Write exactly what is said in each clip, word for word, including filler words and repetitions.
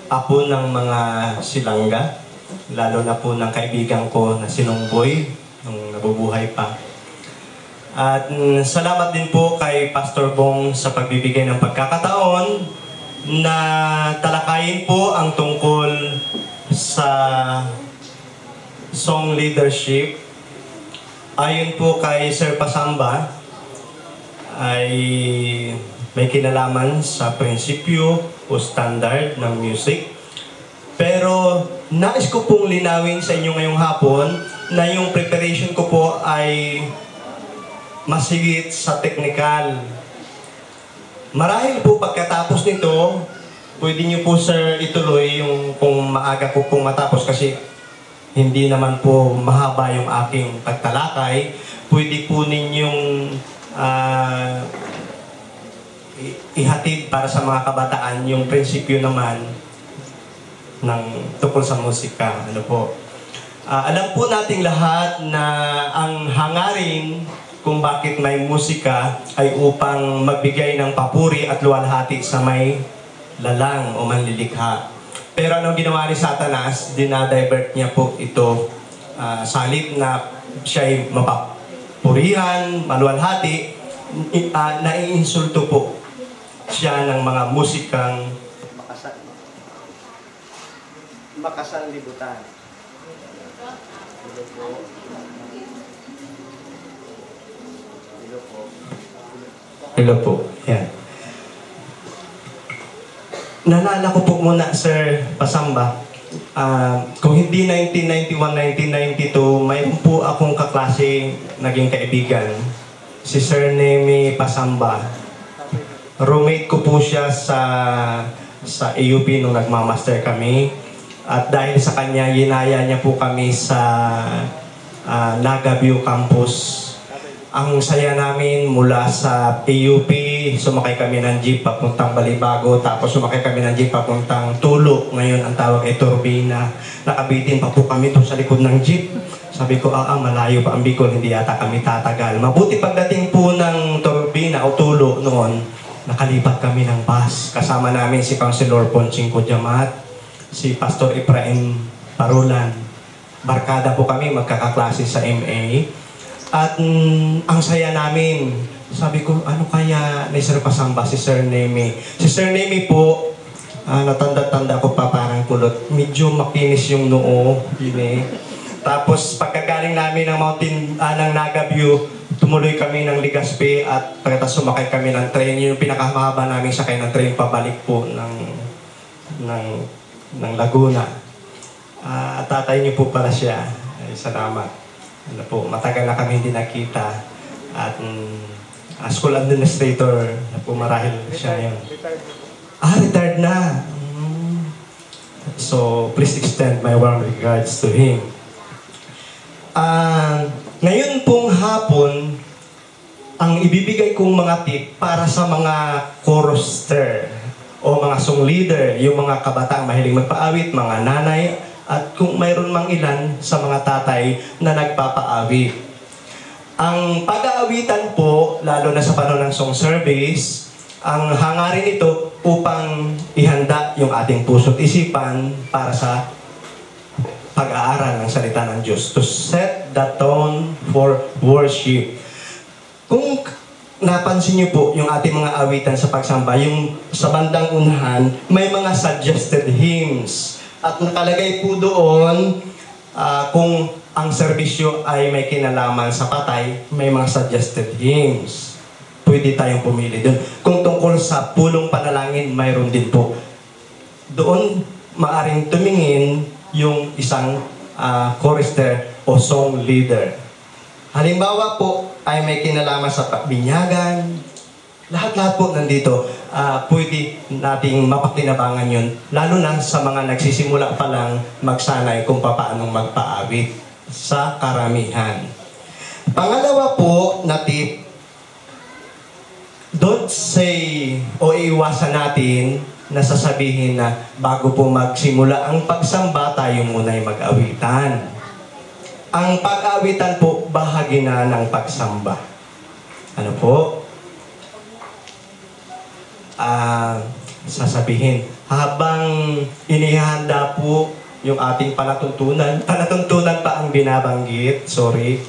apo ng mga silangga, lalo na po ng kaibigan ko na si Nongboy, nung nabubuhay pa. At mm, salamat din po kay Pastor Bong sa pagbibigay ng pagkakataon na talakayin po ang tungkol sa song leadership. Ayon po kay Sir Pasamba, ay may kinalaman sa prinsipyo o standard ng music. Pero nais ko pong linawin sa inyo ngayong hapon na yung preparation ko po ay masigit sa technical. Marahil po pagkatapos nito, pwede niyo po sir ituloy yung kung maaga po pong matapos kasi hindi naman po mahaba yung aking pagtalakay. Pwede po ninyong uh, ihatid para sa mga kabataan yung prinsipyo naman ng tungkol sa musika. Ano po? Uh, alam po nating lahat na ang hangarin kung bakit may musika ay upang magbigay ng papuri at luwalhati sa may lalang o manlilikha. Pero anong ginawa ni Satanas? Dinadivert niya po ito uh, sa halip na siya'y mapapurihan, maluwalhati, uh, naiinsulto po siya ng mga musikang makasanlibutan. Hello po. Hello po. Hello po. Yan. Naalala ko po muna, Sir Pasamba, uh, kung hindi nineteen ninety-one, nineteen ninety-two, mayroon po akong kaklase naging kaibigan, si Sir Nemi Pasamba. Roommate ko po siya sa sa A U P nung nagmamaster kami. At dahil sa kanya, ginaya niya po kami sa uh, Naga View Campus. Ang saya namin mula sa A U P, sumakay kami ng jeep papuntang Balibago, tapos sumakay kami ng jeep papuntang Tulo. Ngayon ang tawag ay Turbina. Nakabitin pa po kami doon sa likod ng jeep. Sabi ko, ah, ah malayo pa ang Bicol, hindi yata kami tatagal. Mabuti pagdating po ng Turbina o Tulo noon, nakalipat kami ng bus. Kasama namin si Councilor Ponching Kujamat, si Pastor Efraim Parulan. Barkada po kami, magkakaklase sa M A. At mm, ang saya namin, sabi ko, ano kaya ni Sir Pasamba si Sir Nemi? Si Sir Nemi po, uh, natanda-tanda ko pa parang kulot. Medyo makinis yung noo. Yun eh. Tapos pagkagaling namin ng mountain, uh, ng Naga View, tumuloy kami ng Legazpi at pagkatapos sumakay kami ng train. Yun yung pinakamahaba namin sakay ng train pabalik po ng, ng, ng Laguna. Uh, at tatay niyo po pala siya. Ay, salamat. Ano po, matagal na kami hindi nakita. At um, uh, school administrator na po marahil siya yun. Ah, retired na. Mm. So, please extend my warm regards to him. Uh, ngayon pong hapon, ang ibibigay kong mga tip para sa mga chorister o mga song leader, yung mga kabataang mahiling magpaawit, mga nanay, at kung mayroon mang ilan sa mga tatay na nagpapaawit. Ang pag-aawitan po, lalo na sa panahon ng song service, ang hangarin ito upang ihanda yung ating puso't isipan para sa pag-aaral ng salita ng Diyos. To set the tone for worship. Kung napansin niyo po yung ating mga awitan sa pagsamba, yung sa bandang unahan, may mga suggested hymns. At nakalagay po doon, uh, kung ang serbisyo ay may kinalaman sa patay, may mga suggested hymns. Pwede tayong pumili doon. Kung tungkol sa pulong panalangin, mayroon din po. Doon, maaring tumingin yung isang uh, chorister o song leader. Halimbawa po, ay may kinalaman sa binyagan. Lahat-lahat po nandito, uh, pwede nating mapakinabangan yun. Lalo na sa mga nagsisimula pa lang magsanay kung paano magpaawit sa karamihan. Pangalawa po na tip, don't say o iwasan natin na sasabihin na bago po magsimula ang pagsamba, tayo muna ay mag-awitan. Ang pag-awitan po, bahagi na ng pagsamba. Ano po? Ah, uh, sasabihin, habang hinihanda po yung ating palatuntunan. Palatuntunan pa ang binabanggit, sorry.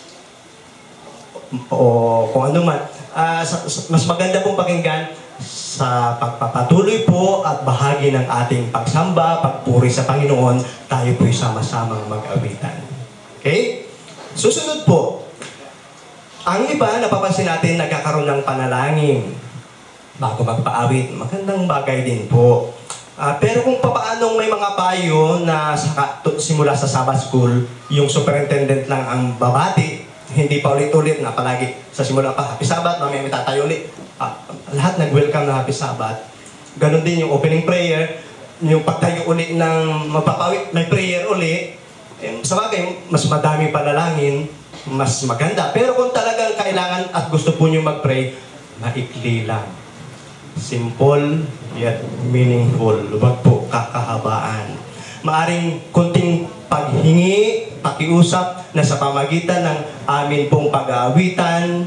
O kung ano man. Uh, mas maganda pong pakinggan sa pagpapatuloy po at bahagi ng ating pagsamba, pagpuri sa Panginoon, tayo po'y sama-samang mag-awitan. Okay? Susunod po, ang iba, napapansin natin, nagkakaroon ng panalangin bago magpaawit. Magandang bagay din po. Uh, pero kung papaanong may mga payo na sa, simula sa Sabbath School, yung superintendent lang ang babati, hindi pa ulit-ulit na palagi sa simula pa, Happy Sabbath, mamaya may tatayo ulit. Ah, lahat nag-welcome na Happy Sabbath. Ganon din yung opening prayer, yung pagtayo ulit ng magpapawit, may prayer ulit. Eh, sa bagay, mas madami panalangin, mas maganda. Pero kung talagang kailangan at gusto po nyo mag-pray, maikli lang. Simple, yet meaningful. Huwag po kakahabaan. Maaring kunting paghingi, pakiusap na sa pamagitan ng amin pong pag-aawitan,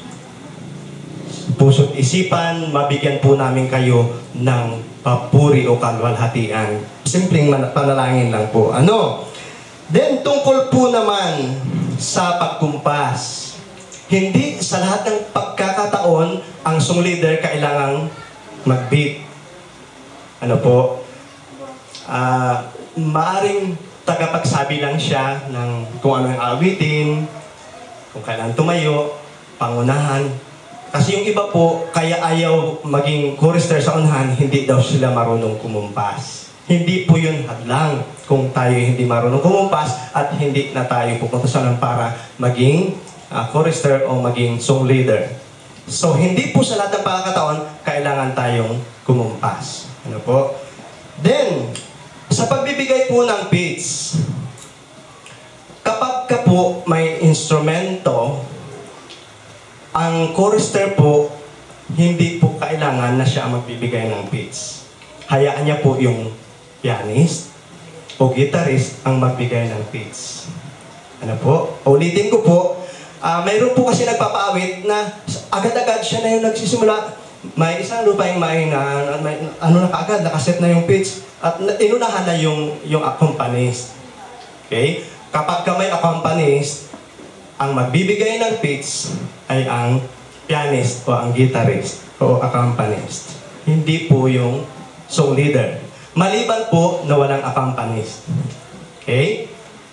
puso't isipan, mabigyan po namin kayo ng papuri o kalwalhatian. Simpleng panalangin lang po. Ano? Then, tungkol po naman sa pagkumpas. Hindi sa lahat ng pagkakataon, ang song leader kailangang mag-beat. Ano po? Ah... Uh, maaring tagapagsabi lang siya ng kung ano yung awitin, kung kailan tumayo, pangunahan. Kasi yung iba po, kaya ayaw maging chorister sa unahan, hindi daw sila marunong kumumpas. Hindi po yun hadlang kung tayo hindi marunong kumumpas at hindi na tayo pupunta sa unahan para maging uh, chorister o maging song leader. So, hindi po sa lahat ng pagkakataon, kailangan tayong kumumpas. Ano po? Then, sa pagbibigay po ng beats, kapag ka po may instrumento, ang chorister po, hindi po kailangan na siya ang magbibigay ng beats. Hayaan niya po yung pianist o guitarist ang magbigay ng beats. Ano po? Ulitin ko po, uh, mayroon po kasi nagpapaawit na agad-agad siya na yung nagsisimula. May isang lupaing mahina, may, ano na kaagad, nakaset na yung pitch, at inunahan na yung, yung accompanist. Okay? Kapag ka may accompanist, ang magbibigay ng pitch ay ang pianist o ang guitarist o accompanist. Hindi po yung song leader. Maliban po na walang accompanist. Okay?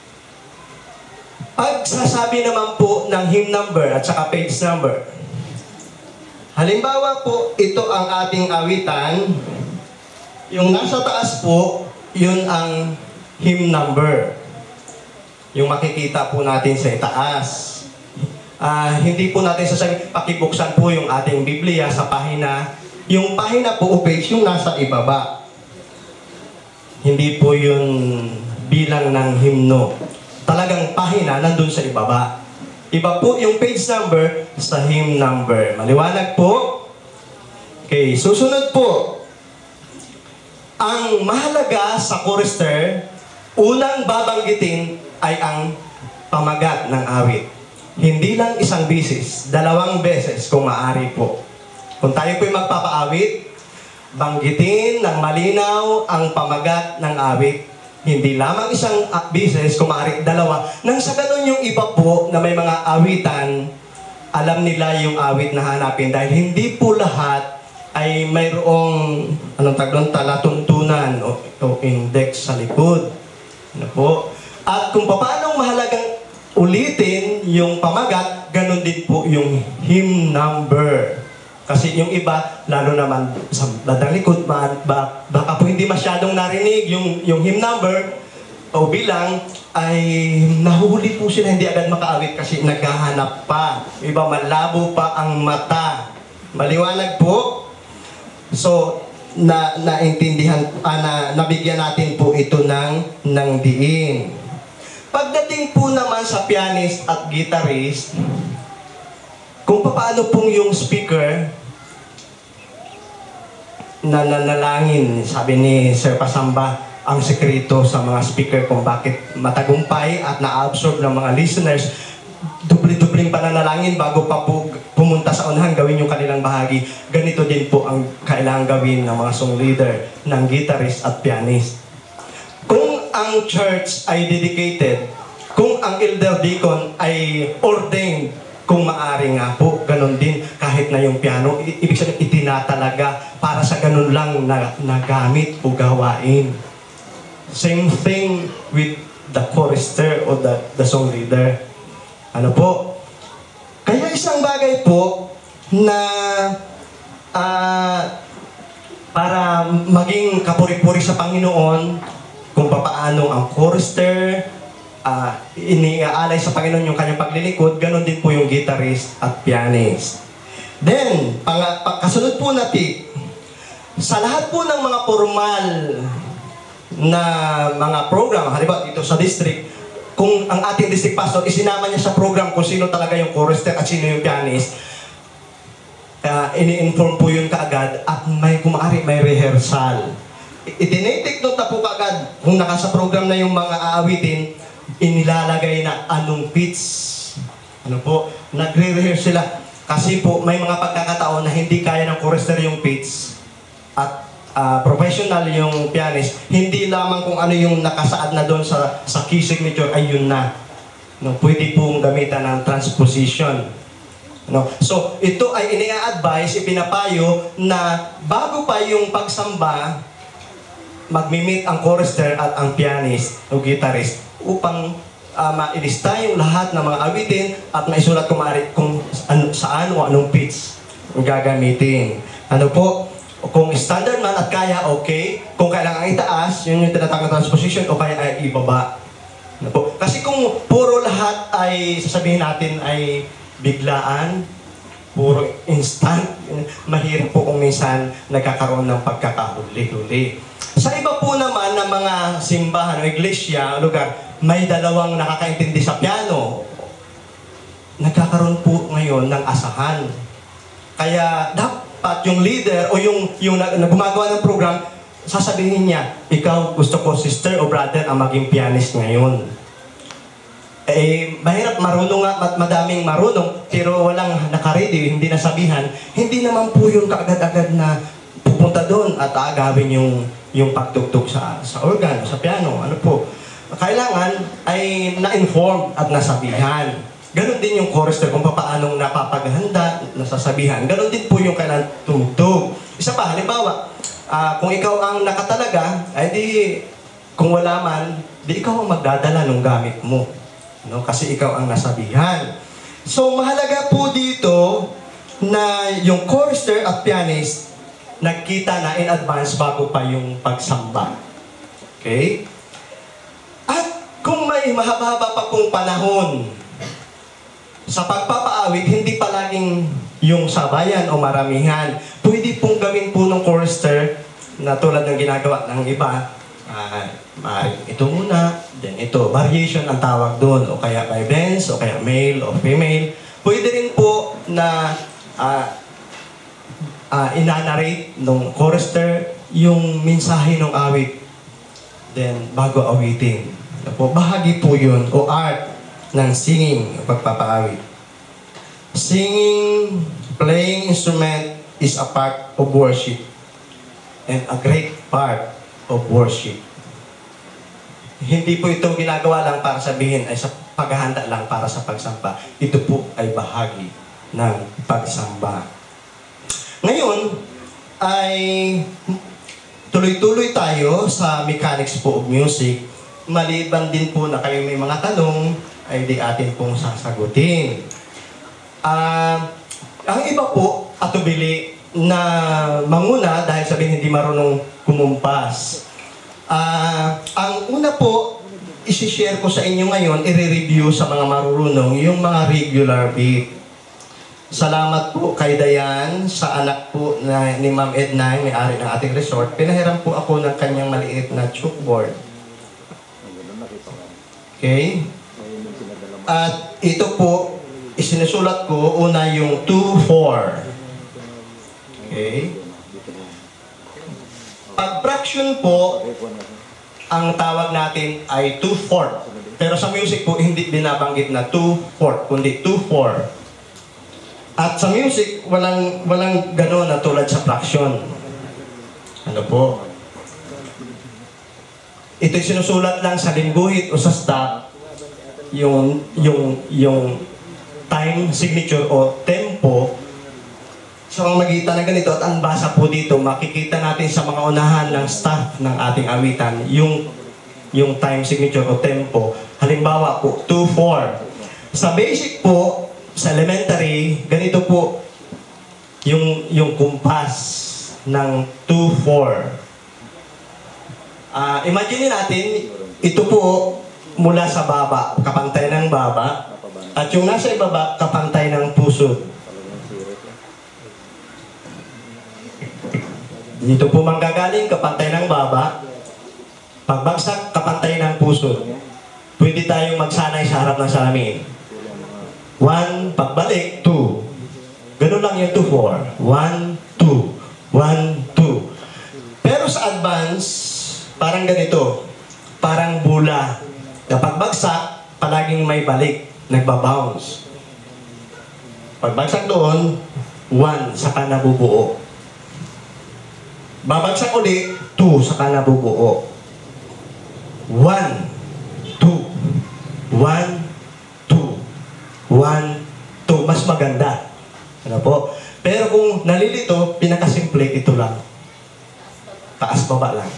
Pagsasabi naman po ng hymn number at saka page number, halimbawa po, ito ang ating awitan. Yung nasa taas po, yun ang hymn number. Yung makikita po natin sa itaas. Uh, hindi po natin sasabihin, pakibuksan po yung ating Biblia sa pahina. Yung pahina po o page, yung nasa ibaba. Hindi po yun bilang ng himno. Talagang pahina, nandun sa ibaba. Iba po yung page number sa hymn number. Maliwanag po? Okay, susunod po. Ang mahalaga sa chorister, unang babanggitin ay ang pamagat ng awit. Hindi lang isang beses, dalawang beses kung maaari po. Kung tayo po'y magpapaawit, banggitin ng malinaw ang pamagat ng awit. Hindi lamang isang beses, kung maaari dalawa. Nang sa ganun yung iba po na may mga awitan, alam nila yung awit na hanapin. Dahil hindi po lahat ay mayroong anong tagdon, talatuntunan o, o index sa likod. Ano po? At kung paano mahalagang ulitin yung pamagat, ganun din po yung hymn number. Kasi yung iba, lalo naman sa ladang likod, ba, ba, baka po hindi masyadong narinig yung, yung hymn number o bilang, ay nahuli po sila, hindi agad makaawit kasi naghahanap pa. Iba, malabo pa ang mata. Maliwanag po? So, na naintindihan, ah, na nabigyan natin po ito ng, ng diin. Pagdating po naman sa pianist at guitarist, kung paano pong yung speaker na nanalangin, sabi ni Sir Pasamba, ang sekreto sa mga speaker kung bakit matagumpay at na-absorb ng mga listeners, dubli-dubling pananalangin bago pa po pumunta sa unahan, gawin yung kanilang bahagi. Ganito din po ang kailangan gawin ng mga song leader, ng guitarist at pianist. Kung ang church ay dedicated, kung ang elder deacon ay ordained, kung maaari nga po, ganun din, kahit na yung piano, i- ibig sabihin itinatalaga para sa ganun lang na, na gamit o gawain. Same thing with the chorister o the, the song leader. Ano po? Kaya isang bagay po na uh, para maging kapuri-puri sa Panginoon, kung papaano ang chorister, Uh, iniaalay sa Panginoon yung kanyang paglilikod, ganon din po yung guitarist at pianist. Then, pang, pang, kasunod po natin, sa lahat po ng mga formal na mga program, halimbawa dito sa district, kung ang ating district pastor, isinama niya sa program kung sino talaga yung chorister at sino yung pianist, uh, ini-inform po yun kaagad at may kumaari, may rehearsal. Itinitik nung tapo kaagad kung nakasa program na yung mga aawitin, inilalagay na anong pitch. Ano po, nagre-rehearse sila. Kasi po, may mga pagkakataon na hindi kaya ng chorister yung pitch at uh, professional yung pianist, hindi lamang kung ano yung nakasaad na doon sa, sa key signature, ay yun na. No, pwede pong gamitan ng transposition. No? So, ito ay ini-advise, ipinapayo na bago pa yung pagsamba, magmi-meet ang chorister at ang pianist o guitarist upang uh, mailista yung lahat ng mga awitin at maisulat kung, maari, kung ano, saan o anong pitch ang gagamitin. Ano po, kung standard man at kaya, okay. Kung kailangan itaas, yun yung tinatawag na transposition o kaya ay ibaba. Ano po? Kasi kung puro lahat ay sasabihin natin ay biglaan, puro instant, mahirap po kung minsan nagkakaroon ng pagkakahuli-huli. Sa iba po naman ng mga simbahan o iglesia, lugar, may dalawang nakakaintindi sa piano. Nagkakaroon po ngayon ng asahan. Kaya dapat yung leader o yung, yung na, na gumagawa ng program, sasabihin niya, ikaw gusto ko sister o brother ang maging pianist ngayon. Eh, mahirap marunong nga at madaming marunong, pero walang nakaready, hindi nasabihan. Hindi naman po yung kaagad-agad na pupunta doon at aagawin yung yung pagtugtog sa sa organ, sa piano. Ano po? Kailangan ay na-inform at nasabihan. Ganon din yung chorister kung paanong napapaghanda, nasasabihan. Ganon din po yung kailangan tumugtog. Isa pa, halimbawa, uh, kung ikaw ang nakatalaga, ay di, kung wala man, di ikaw ang magdadala ng gamit mo. No? Kasi ikaw ang nasabihan. So, mahalaga po dito na yung chorister at pianist nagkita na in advance bago pa yung pagsamba. Okay? At kung may mahaba-haba pa pong panahon sa pagpapaawit, hindi palaging yung sabayan o maramihan. Pwede pong gawin po ng chorister na tulad ng ginagawa ng iba. Uh, ito muna, then ito. Variation ang tawag doon. O kaya by blends, o kaya male o female. Pwede rin po na uh, uh, inanarrate ng chorister yung mensahe ng awit. Then, bago awitin. Po, bahagi po yun, o art ng singing, pagpapaawit. Singing, playing instrument is a part of worship and a great part of worship. Hindi po ito ginagawa lang para sabihin ay sa paghahanda lang para sa pagsamba. Ito po ay bahagi ng pagsamba. Ngayon, ay tuloy-tuloy tayo sa mechanics po of music. Maliban din po na kayo may mga tanong, ay di atin pong sasagutin. Uh, ang iba po, atubili na manguna dahil sabihin hindi marunong kumumpas. Uh, ang una po, isi-share ko sa inyo ngayon, i-review sa mga marurunong yung mga regular beat. Salamat po kay Dayan, sa anak po na, ni Ma'am Edna, may-ari ng ating resort. Pinahiram po ako ng kanyang maliit na chalkboard. Okay? At ito po, isinusulat ko, una yung two four. Okay? Pag fraction po, ang tawag natin ay two four. Pero sa music po, hindi binabanggit na two four, kundi two four. At sa music, walang walang gano'n na tulad sa fraction. Ano po? Ito'y sinusulat lang sa lingguhit o sa stop yung yung yung time signature o tempo sa pamamagitan ng ganito. At ang basa po dito, makikita natin sa mga unahan ng staff ng ating awitan yung yung time signature o tempo. Halimbawa po, two four. Sa basic po, sa elementary, ganito po yung yung kumpas ng two four. Uh, imagine natin, ito po mula sa baba, kapantay ng baba, at yung nasa ibaba, kapantay ng puso. Dito po manggagaling, kapantay ng baba, pagbagsak, kapantay ng puso. Pwede tayong magsanay sa harap ng salamin. One, pagbalik, two. Ganun lang yung two four. One, two. One, two. Pero sa advance, parang ganito, parang bula. Kapag bagsak, palaging may balik, nagbabounce. Pag bagsak doon, one, saka nabubuo. Babagsak ulit, two, saka nabubuo. One, two, one, two, one, two. Mas maganda. Ano po? Pero kung nalilito, pinakasimple, ito lang. Taas-baba lang.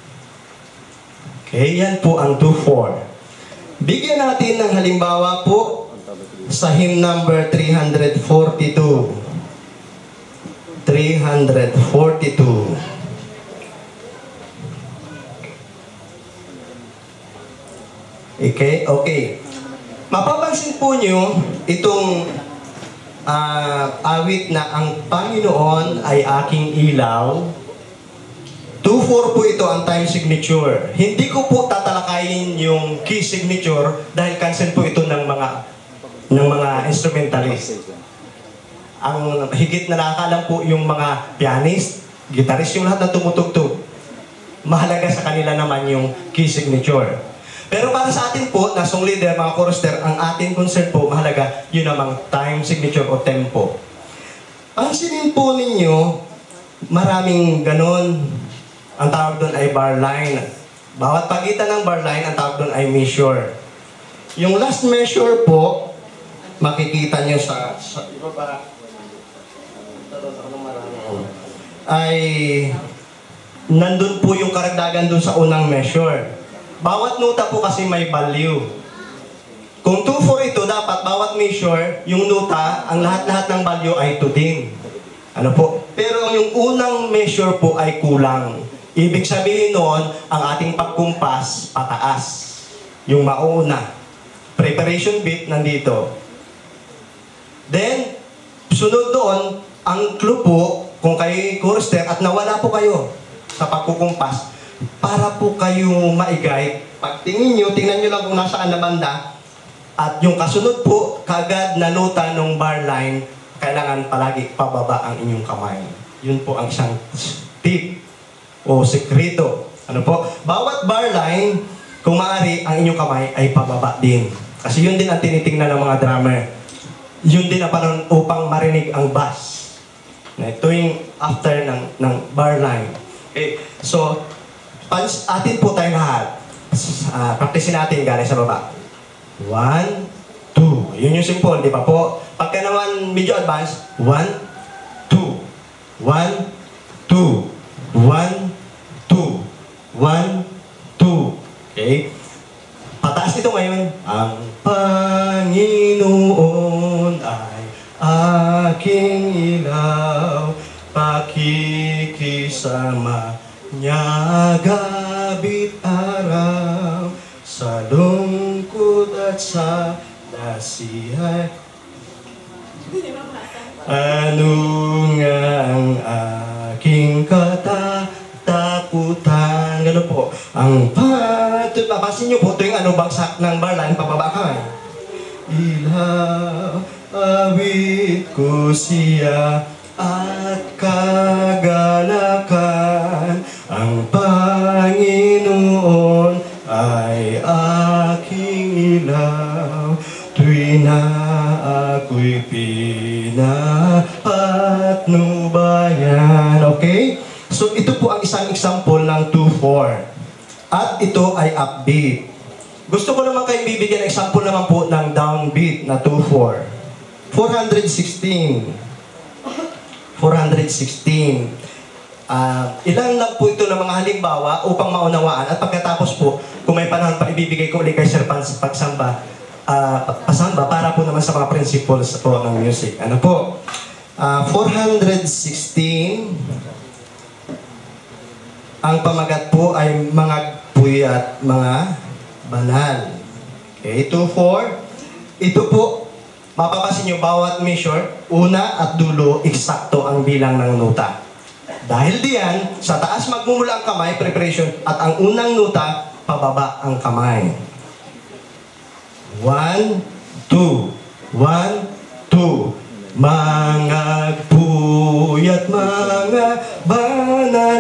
Okay, yan po ang two four. Bigyan natin ng halimbawa po sa hymn number three forty-two. three forty-two. Okay, okay. Mapapansin po nyo itong uh, awit na ang Panginoon ay aking ilaw. two four po ito ang time signature. Hindi ko po tatalakayin yung key signature dahil cancel po ito ng mga ng mga instrumentalist. Ang higit na nakakalam po yung mga pianist, guitarist, yung lahat na tumutugtog. Mahalaga sa kanila naman yung key signature. Pero para sa atin po, na song leader, mga chorister, ang ating concern po, mahalaga yun namang time signature o tempo. Pansinin po ninyo, maraming ganon. Ang tawag doon ay bar line. Bawat pagitan ng bar line, ang tawag doon ay measure. Yung last measure po, makikita nyo sa, sa iba pa, ay nandun po yung karagdagan doon sa unang measure. Bawat nota po kasi may value. Kung two four ito, dapat bawat measure, yung nota, ang lahat-lahat ng value ay two din. Ano po? Pero yung unang measure po ay kulang. Ibig sabihin noon, ang ating pagkumpas, pataas. Yung mauna. Preparation beat nandito. Then, sunod doon, ang clue po, kung kayo chorister at nawala po kayo sa pagkukumpas, para po kayo maigay, pagtingin nyo, tingnan nyo lang kung nasaan na banda, at yung kasunod po, kagad na nota ng bar line, kailangan palagi pababa ang inyong kamay. Yun po ang isang tip o sekreto. Ano po? Bawat bar line, kung maaari, ang inyong kamay ay pababa din. Kasi yun din ang tinitingnan ng mga drummer. Yun din ang panon upang marinig ang bass. Na ito yung after ng, ng bar line. Okay, so, pans, atin po tayo lahat. Uh, practicein natin galing sa baba. One, two. Yun yung simple, di ba po? Pagka naman medyo advanced, one, two. One, two. One, two. One, two. Okay? Pataas nito ngayon. Ang Panginoon ay aking ilaw, pakikisama niya gabi't araw, sa lungkot at sa dasihay. Ano nga ang aking katatakutan? Gano'n po. Ang pato, papasin niyo po ito yung ano, bagsak ng barline, pababa ka eh. Ilaw, awit ko siya at kagalakan. Ang Panginoon ay aking ilaw, tuwi na ako'y pinag At ito ay upbeat. Gusto ko naman kayong bibigyan ng example naman po ng downbeat na two four. four sixteen. four sixteen. Uh, ilan lang po ito ng mga halimbawa upang maunawaan. At pagkatapos po, kung may panahon pa, ibibigay ko ulit kay Sir Pans pagsamba, uh, pasamba para po naman sa mga principles po ng music. Ano po? Uh, four sixteen. Ang pamagat po ay mga puyat, mga banal. Okay, two four. Ito po, mapapasin nyo, bawat measure, una at dulo, eksakto ang bilang ng nota. Dahil diyan, sa taas magmumula ang kamay, preparation, at ang unang nota, pababa ang kamay. One, two. One, two. Mga puyat, mga banal,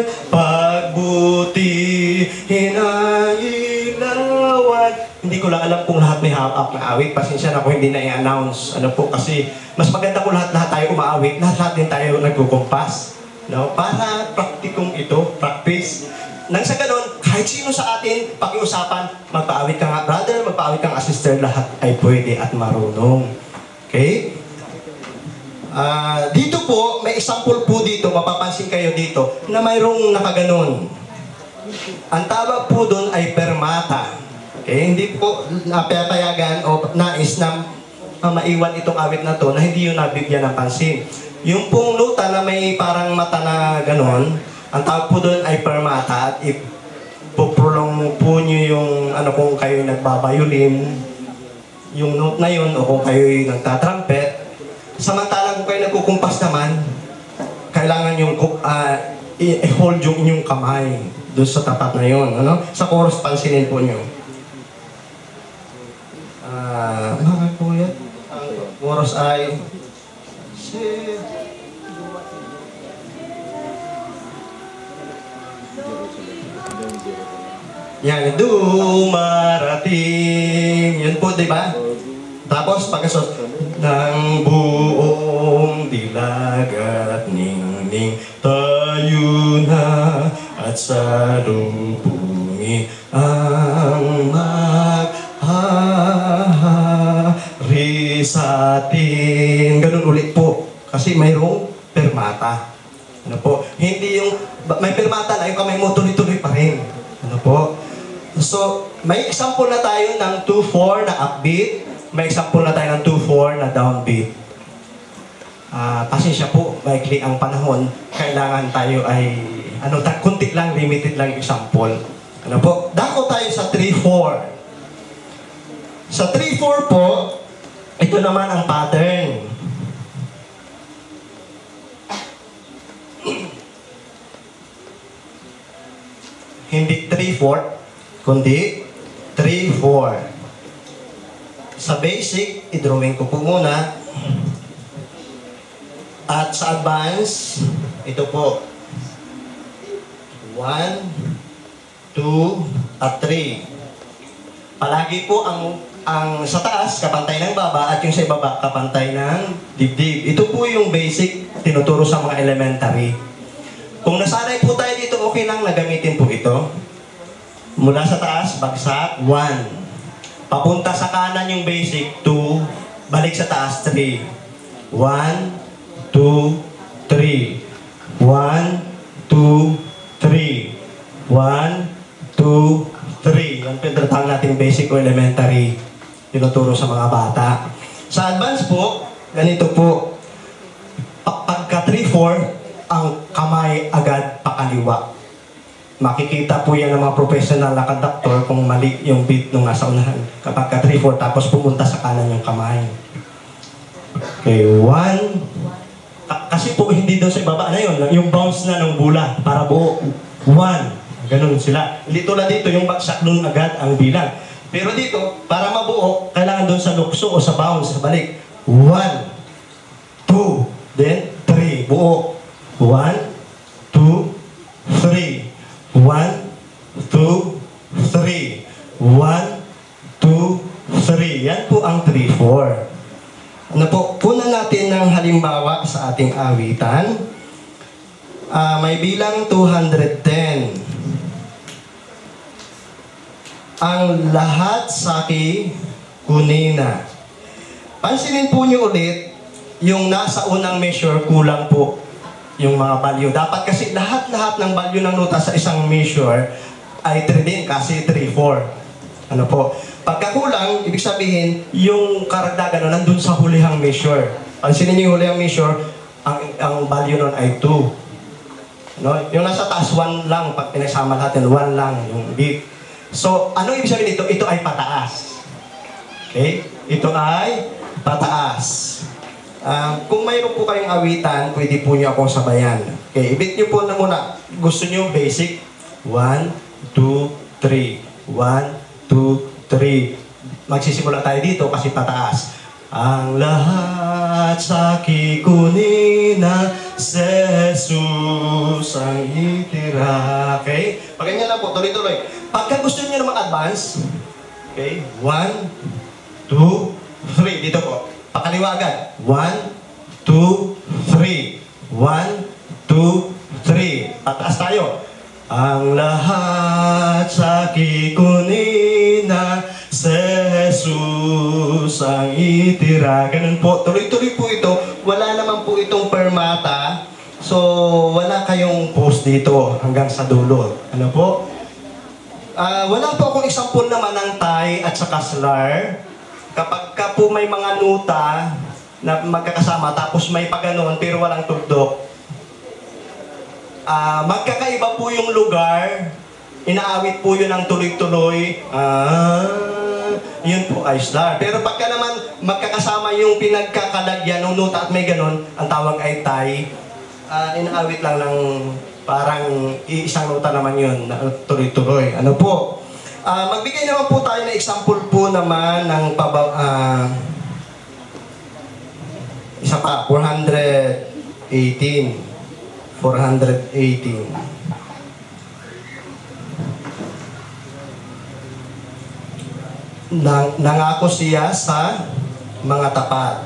pagbutihin ay ilawan. Hindi ko lang alam kung lahat may hawak na awit. Pasensya na kung hindi na i-announce. Ano po, kasi mas maganda kung lahat-lahat tayo umaawit. Lahat-lahat din tayo nagkukumpas. No? Para praktikong ito, practice. Nang sa ganun, kahit sino sa atin, pakiusapan, magpaawit ka nga brother, magpaawit ka nga sister, lahat ay pwede at marunong. Okay? Uh, dito po, may example po dito, mapapansin kayo dito, na mayroong nakaganon. Ang tawag po doon ay permata. Okay? Hindi po napapayagan o nais na uh, maiwan itong awit na to na hindi yun nabigyan ng pansin. Yung pong nota na may parang mata na ganon, ang tawag po doon ay permata at ipoprolong po nyo yung ano kung kayo nagbabayolin, yung note na yun o kung kayo nagtatrumpet. Samantalang kung kayo nagkukumpas naman, kailangan yung uh, i-hold yung inyong kamay doon sa tapat na yun. Ano? Sa chorus, pansinin po nyo. Uh, mga kuya, ang chorus ay yan, dumarating. Yun po, di ba? Tapos, pagkasos, ng buong dilag at ningning tayo na at salubungin ang maghahari sa atin. Ganun ulit po. Kasi mayroong permata. Ano po? Hindi yung, may permata na yung kamay mo tuloy-tuloy pa rin. Ano po? So, may example na tayo ng two four na upbeat. May example na tayo ng two four na downbeat. Uh, pasensya po, maikli ang panahon. Kailangan tayo ay, ano, kunti lang, limited lang example. Ano po? Dako tayo sa three four. Sa three four po, ito naman ang pattern. Hindi three four, kundi three four. Sa basic, i-drawing ko po muna. At sa advance, ito po. one, two, at three. Palagi po ang ang sa taas, kapantay ng baba, at yung sa ibaba, kapantay ng dibdib. Ito po yung basic tinuturo sa mga elementary. Kung nasanay po tayo dito, okay lang na gamitin po ito. Mula sa taas, bagsak, one. Papunta sa kanan yung basic, two. Balik sa taas, three. one, two, three. one, two, three. one, two, three. Yan pinatawag natin basic o elementary. Tinuturo sa mga bata. Sa advance po, ganito po. Pagka three four, ang kamay agad pakaliwa. Makikita po yan ng mga professional na conductor kung mali yung beat nung nasa unahan. Kapag ka three four, tapos pumunta sa kanan yung kamay. Okay, one. Kasi po hindi daw sa ibaba na yun. Yung bounce na ng bula para buo. one. Ganun sila. Hindi tulad dito, yung bagsak doon agad ang bilang. Pero dito, para mabuo, kailangan doon sa lukso o sa bounce, sa balik. one, two, then three. Buo. one, two, three. one, two, three. one, two, three. Yan po ang three four. Ano po, punan natin ng halimbawa sa ating awitan. Uh, may bilang two hundred ten. ang lahat saki kunina. Pansinin po niyo ulit, yung nasa unang measure, kulang po yung mga value. Dapat kasi lahat-lahat ng value ng nota sa isang measure ay three din, kasi three, four. Ano po? Pagkakulang, ibig sabihin, yung karagdagan nun nandun sa hulihang measure. Pansinin niyo yung hulihang measure, ang, ang value nun ay two. No? Yung nasa taas, one lang. Pag pinagsama natin, one lang yung big. So, ano ibig sabihin dito? Ito ay pataas. Okay? Ito ay pataas. Uh, kung mayroon po kayong awitan, pwede po nyo akong sabayan. Okay, ibit nyo po na muna. Gusto nyo basic? one, two, three. one, two, three. Magsisimula tayo dito kasi pataas. Ang lahat sa kikunina, Jesus ang itira. Okay? Pag ganyan lang po, tuloy-tuloy. Pagka gusto nyo na mag-advance, okay, one, two, three. Dito po. Pakaliwa agad. one, two, three. one, two, three. Pataas tayo. Ang lahat sa kikunina, Jesus ang itira. Ganun po. Tuloy-tuloy po ito. Wala naman po itong permata. So, wala kayong post dito hanggang sa dulo. Ano po? Uh, wala po akong example naman ng tie at saka slar. Kapag ka po may mga nuta na magkakasama tapos may paganon pero walang tugdok, uh, magkakaiba po yung lugar, inaawit po yun ng tuloy-tuloy, ah, yun po ay slar. Pero pagka naman magkakasama yung pinagkakalagyan ng nuta at may ganon, ang tawag ay tie, uh, inaawit lang ng parang isang nota naman yun, na tuloy-tuloy. Ano po? Uh, magbigay naman po tayo ng example po naman ng paba, uh, isa pa, four hundred eighteen. four hundred eighteen. Nang, nangako siya sa mga tapat.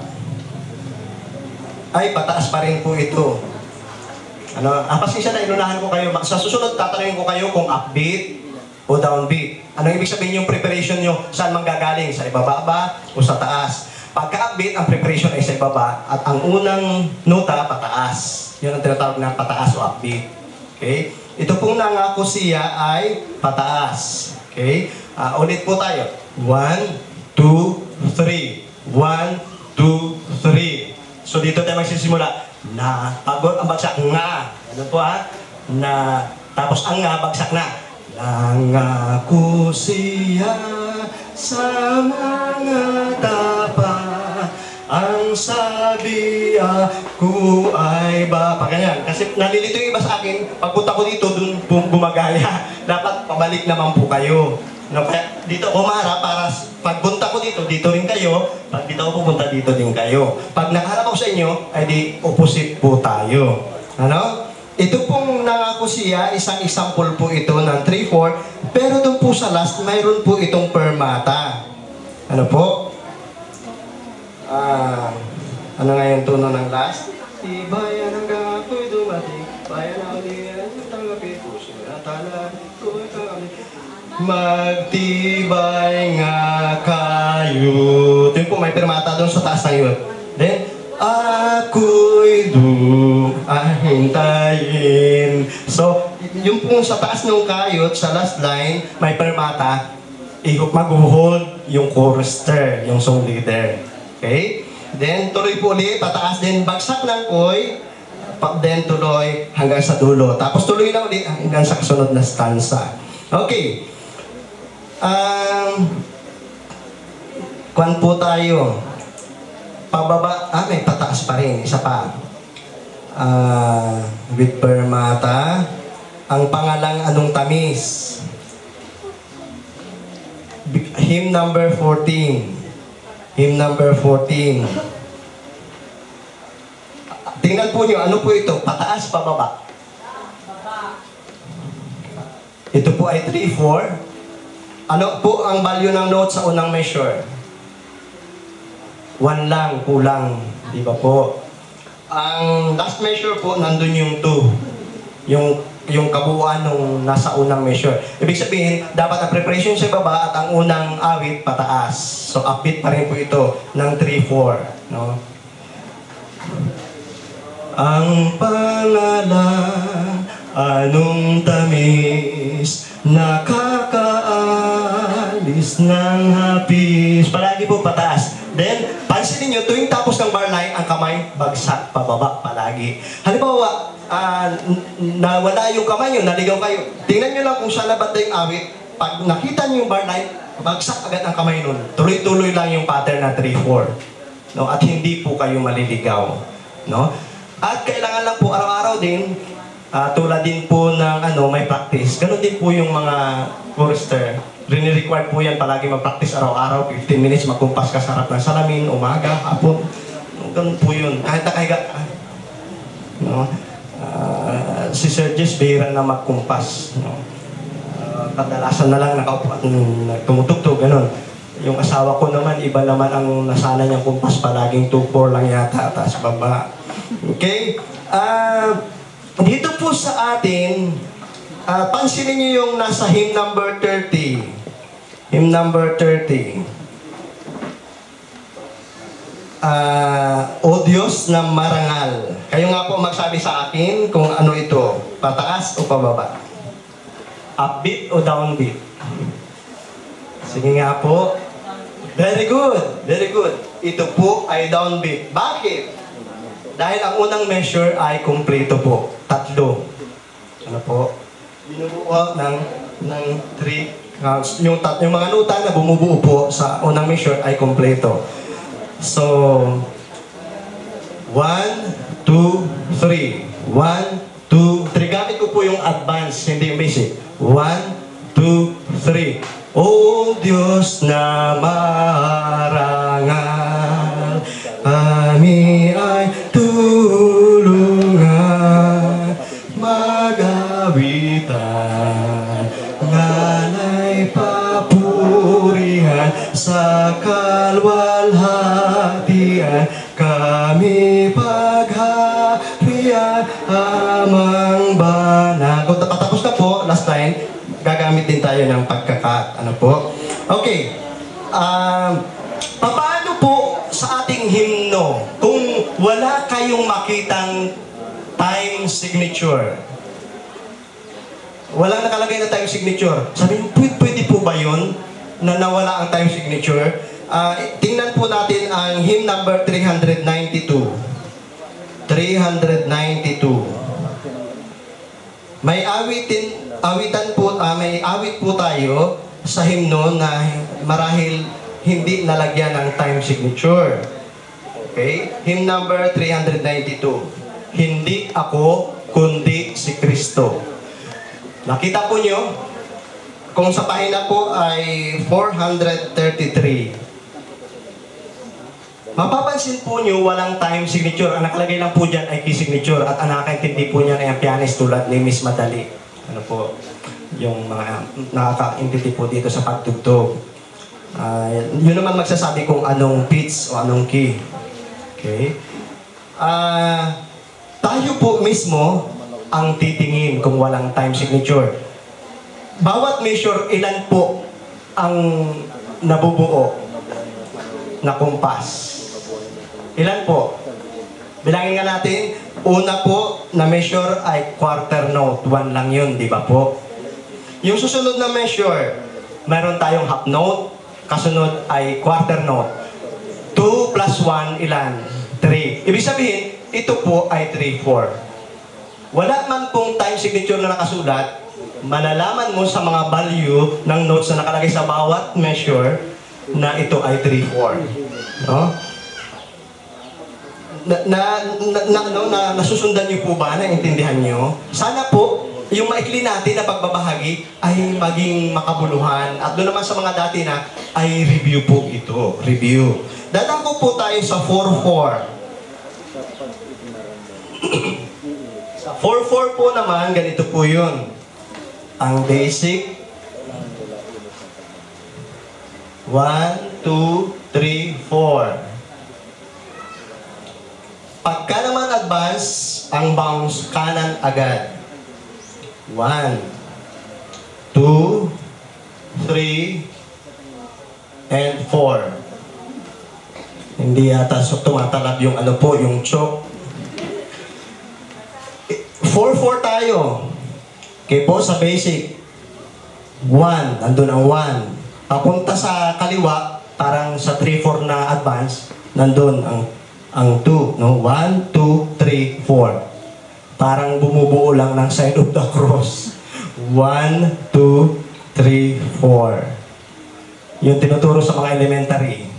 Ay, pataas pa rin po ito. Ano, ah, pasensya na, inunahan ko kayo. Sa susunod, tatanungin ko kayo kung upbeat o downbeat. Ano ibig sabihin yung preparation nyo? Saan manggagaling? Sa ibaba ba o sa taas? Pagka upbeat, ang preparation ay sa ibaba at ang unang nota, pataas. Yun ang tinatawag na pataas o upbeat. Okay? Ito pong nangako siya ay pataas. Okay? Uh, ulit po tayo. one, two, three. one, two, three. So dito tayo magsisimula. Na, pagod ang bagsak, nga. Ano po ha? Na, tapos ang nga, bagsak na. Nangako siya sa mga tapa, ang sabi ako ay ba? Paganyan. Kasi nalilito yung iba sa akin, pagpunta ko dito, dun bumagaya. Dapat pabalik naman po kayo. No, kaya dito ako mara para pagpunta ko dito, dito rin kayo. Pag dito ako pupunta, dito din kayo. Pag nakaharap ako sa inyo, ay di opposite po tayo. Ano? Ito pong nangako siya, isang example po ito ng three, four. Pero doon po sa last, mayroon po itong permata. Ano po? Ah, ano nga yung tono ng last? Ibayan hanggang ako'y dumating, bayan ang liyan, tanggapin po siya, tala, tuwa'y kami. Magtibay nga kayo. Ito po, may permata doon sa taas ng yun. Then, ako'y dumahintayin. So, yung po sa taas ng kayot, sa last line, may permata, mag-hold yung chorister, yung song leader. Okay? Then, tuloy po ulit, pataas din, bagsak ng koy, then tuloy hanggang sa dulo. Tapos tuloy na ulit hanggang sa kasunod na stanza. Okay. Um, kwan po tayo. Pababa, ah, may pataas pa rin. Isa pa. Uh, with permata. Ang pangalang anong tamis? Hymn number fourteen. Hymn number fourteen. Tingnan po nyo, ano po ito? Pataas, pababa? Ito po ay three, four. Ano po ang value ng note sa unang measure? one lang, kulang. Di ba po? Ang last measure po, nandun yung two. Yung yung kabuuan nung nasa unang measure. Ibig sabihin, dapat ang preparation sa baba at ang unang awit pataas. So upbeat pa rin po ito ng three four. No? Ang pangalan, anong tamis, nakakaalis ng hapis. Palagi po pataas. Then, pansinin nyo, tuwing tapos ng bar line, ang kamay bagsak pababa palagi. Halimbawa, uh, nawala yung kamay nyo, naligaw kayo. Tingnan nyo lang kung saan nabat na yung awit. Pag nakita nyo yung bar line, bagsak agad ang kamay nun. Tuloy-tuloy lang yung pattern na three four. No? At hindi po kayo maliligaw. No? At kailangan lang po araw-araw din, uh, tulad din po ng ano, may practice. Ganon din po yung mga chorister. Rini-required po yan palagi mag-practice araw-araw, fifteen minutes, magkumpas ka sa harap ng salamin, umaga, hapon. Ganon po yun. Kahit nakahiga. No? Uh, si Sir Jess, bihira na magkumpas. No? Uh, kadalasan na lang nakaupo at um, tumutugtog, ganon. Yung asawa ko naman, iba naman ang nasana niyang kumpas, palaging two four lang yata, taas baba. Okay? Uh, dito po sa atin, uh, pansinin niyo yung nasa hymn number thirty. Hymn number thirty. Uh, O Diyos na marangal. Kayo nga po magsabi sa akin kung ano ito, pataas o pababa. Upbeat o downbeat? Sige nga po. Very good, very good. Ito po ay downbeat. Bakit? Dahil ang unang measure ay kumpleto po. Tatlo. Ano po? Binubuo ng, ng three. Uh, yung, tat, yung mga nuta na bumubuo po sa unang measure ay kumpleto. So, one, two, three. One, two, three. Gamit ko po yung advance, hindi yung basic. One, two, three. O Diyos na marangal, kami ay tulungan, magawitan, ngalay papurihan, sa kalwalhatian, kami pagharian, amang banal. Kung tapos na po, last line, gagamit din tayo ng pagkakat. Ano po? Okay. Um, paano po sa ating himno kung wala kayong makitang time signature? Walang nakalagay na time signature. Sabi mo, pwede, pwede po ba yun na nawala ang time signature? Uh, tingnan po natin ang hymn number three ninety-two. three ninety-two. May awitin awitan po, uh, may awit po tayo sa himno na marahil hindi nalagyan ng time signature. Okay? Hymn number three ninety-two. Hindi ako, kundi si Kristo. Nakita po nyo? Kung sa pahina po ay four thirty-three. Mapapansin po nyo, walang time signature. Ang nakalagay lang po dyan ay key signature. At ang nakakaintindi po niyan ay ang pianist tulad ni Miss Madali. Ano po, yung mga nakakaintindi po dito sa pagtugtog. Uh, yun naman magsasabi kung anong pitch o anong key. Okay? Uh, tayo po mismo ang titingin kung walang time signature. Bawat measure, ilan po ang nabubuo na kumpas? Ilan po? Bilangin nga natin. Una po na measure ay quarter note. One lang yun, di ba po? Yung susunod na measure, meron tayong half note. Kasunod ay quarter note. Two plus one, ilan? Three. Ibig sabihin, ito po ay three four. Wala man pong time signature na nakasulat, malalaman mo sa mga value ng notes na nakalagay sa bawat measure na ito ay three four. No? Na, na, na, na, no, na nasusundan niyo po ba? Naintindihan niyo? Sana po, yung maikli natin na pagbabahagi ay maging makabuluhan. At doon naman sa mga dati na, ay review po ito. Review. Dadako po tayo sa four four. Sa four four po naman, ganito po yun. Ang basic. one, two, three, four. Pagka naman advance, ang bounce kanan agad. One, two, three, and four. Hindi yata so tumatalab yung ano po, yung choke. four four tayo. Okay po, sa basic. one, nandun ang one. Papunta sa kaliwa, parang sa three four na advance, nandun ang ang two, no? one, two, three, four. Parang bumubuo lang ng sign of the cross. one, two, three, four. Yung tinuturo sa mga elementary.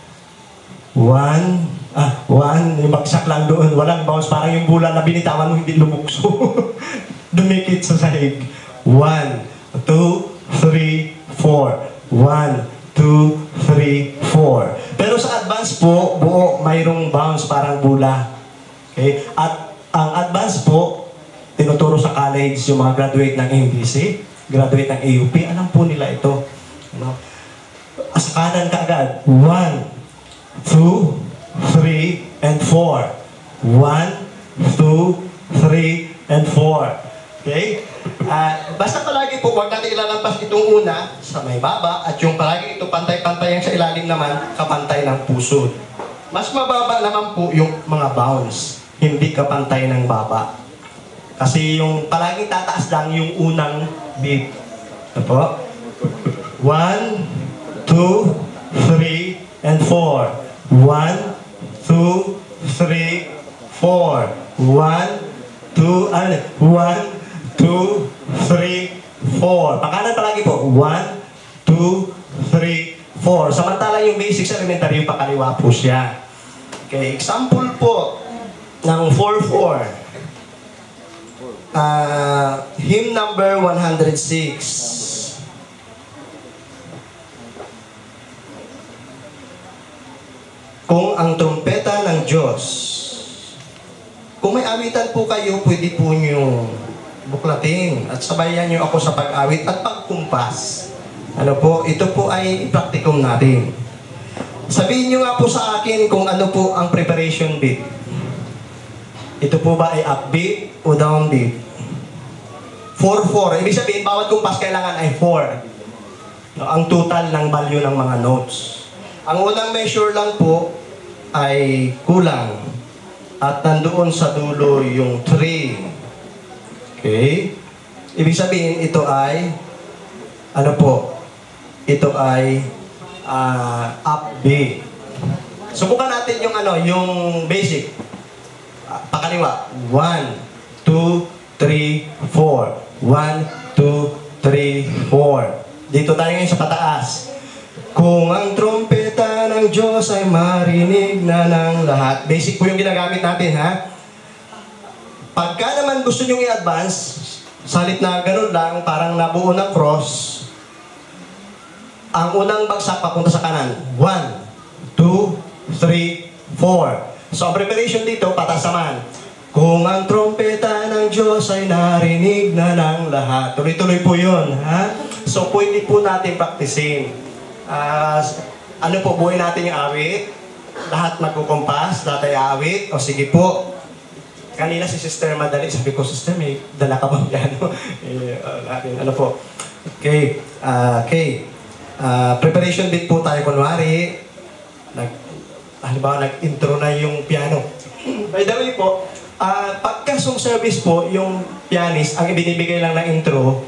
one, ah, one, yung bagsak lang doon, walang bounce, parang yung bola na binitawan mo hindi lumukso. Dumikit sa sahig. one, two, three, four. one, two, three, four. Pero sa advance po, buo, mayroong bounce, parang bola. Okay? At ang advance po, tinuturo sa college yung mga graduate ng M D C, graduate ng A U P, alam po nila ito. Ano? Sa kanan ka agad. one, two, three, and four. one, two, three, and four. Okay? Uh, basta palagi po, huwag natin ilalampas itong una sa may baba at yung palagi ito pantay-pantay yung sa ilalim naman, kapantay ng pusod. Mas mababa naman po yung mga bounce, hindi kapantay ng baba. Kasi yung palagi tataas lang yung unang beat. Ito po. one, two, three, and four. one, two, three, four. one, two, ano, one, two, three, four. Pakanan palagi po. one, two, three, four. Samantala yung basic sa elementary, yung pakaliwa po siya. Okay, example po ng four four. Uh, hymn number one hundred six. Kung ang trumpeta ng Diyos. Kung may awitan po kayo, pwede po nyo buklatin at sabayan nyo ako sa pag-awit at pagkumpas. Ano po, ito po ay practicum natin. Sabihin nyo nga po sa akin kung ano po ang preparation beat. Ito po ba ay upbeat o downbeat? four four. Ibig sabihin, bawat kumpas kailangan ay four. No, ang total ng value ng mga notes. Ang unang measure lang po ay kulang. At nandoon sa dulo yung three. Okay? Ibig sabihin, ito ay, ano po, ito ay uh, upbeat. Subukan natin yung ano, yung basic. Uh, pakaliwa. one, two, three, four. one, two, three, four. Dito tayo ngayon sa pataas. Kung ang trompeta ng Diyos ay marinig na ng lahat. Basic po yung ginagamit natin, ha? Pagka naman gusto nyo i-advance, salit na ganun lang, parang nabuo ng cross, ang unang bagsak papunta sa kanan. one, two, three, four. So, ang preparation dito, pataas naman. Kung ang trompeta ng Diyos ay narinig na ng lahat. Tuloy-tuloy po yun, ha? So, pwede po natin practicein. Uh, ano po, buhay natin yung awit. Lahat magkukumpas, lahat ay awit. O sige po. Kanina si Sister madali. Sabi ko, Sister, may dala ka bang piano? eh, uh, ano po. Okay. Uh, okay. Uh, preparation bit po tayo kunwari. Nag, halimbawa, nag-intro na yung piano. By the way po, uh, pagka song service po, yung pianist, ang ibinibigay lang na intro,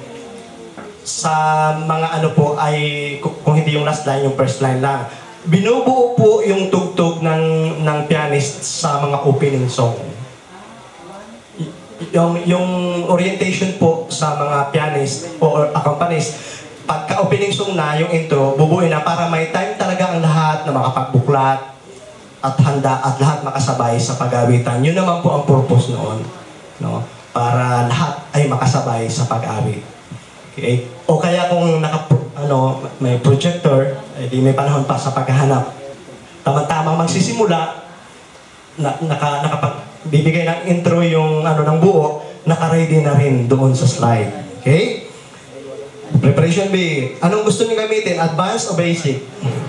sa mga ano po ay, kung hindi yung last line, yung first line lang. Binubuo po yung tugtog ng, ng pianist sa mga opening song. Y yung, yung orientation po sa mga pianist o accompanist, pagka opening song na, yung intro, bubuin na para may time talaga ang lahat na makapagbuklat at handa at lahat makasabay sa pag-awitan. Yun naman po ang purpose noon. No? Para lahat ay makasabay sa pag-awit. Okay? O kaya kung naka, ano, may projector, eh, di may panahon pa sa paghahanap. Tama-tamang magsisimula, na, naka, nakapagbibigay ng intro yung ano ng buo, naka-ready na rin doon sa slide. Okay? Preparation B. Anong gusto niyo gamitin? Advanced o basic?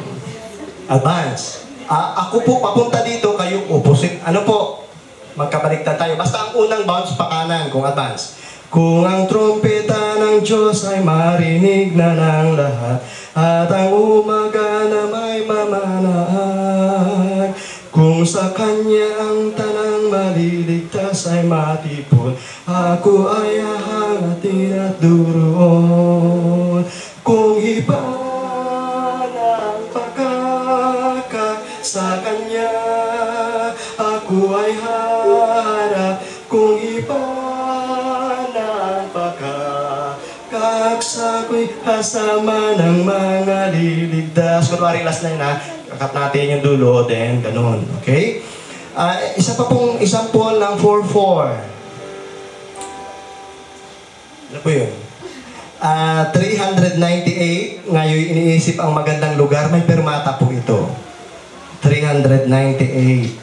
Advanced. Uh, ako po papunta dito, kayo opposite. Ano po? Magkabaliktad tayo. Basta ang unang bounce pa kanan kung advanced. Kung ang trompeta ng Diyos ay marinig na ng lahat, at ang umaga na may mamanaan, kung sa Kanya ang tanang maliligtas ay matipon, ako ay hahangatin at duroon. Kung iba ng pagkaka sa Kanya, ako ay harap. Kung iba ng pagkakaksako'y kasama ng mga liligtas. Kunwari last line na, kakat natin yung dulo, then ganun. Okay? Uh, isa pa pong example ng four four. Ano po yun? Uh, three ninety-eight, ngayon iniisip ang magandang lugar, may permata po ito. three ninety-eight.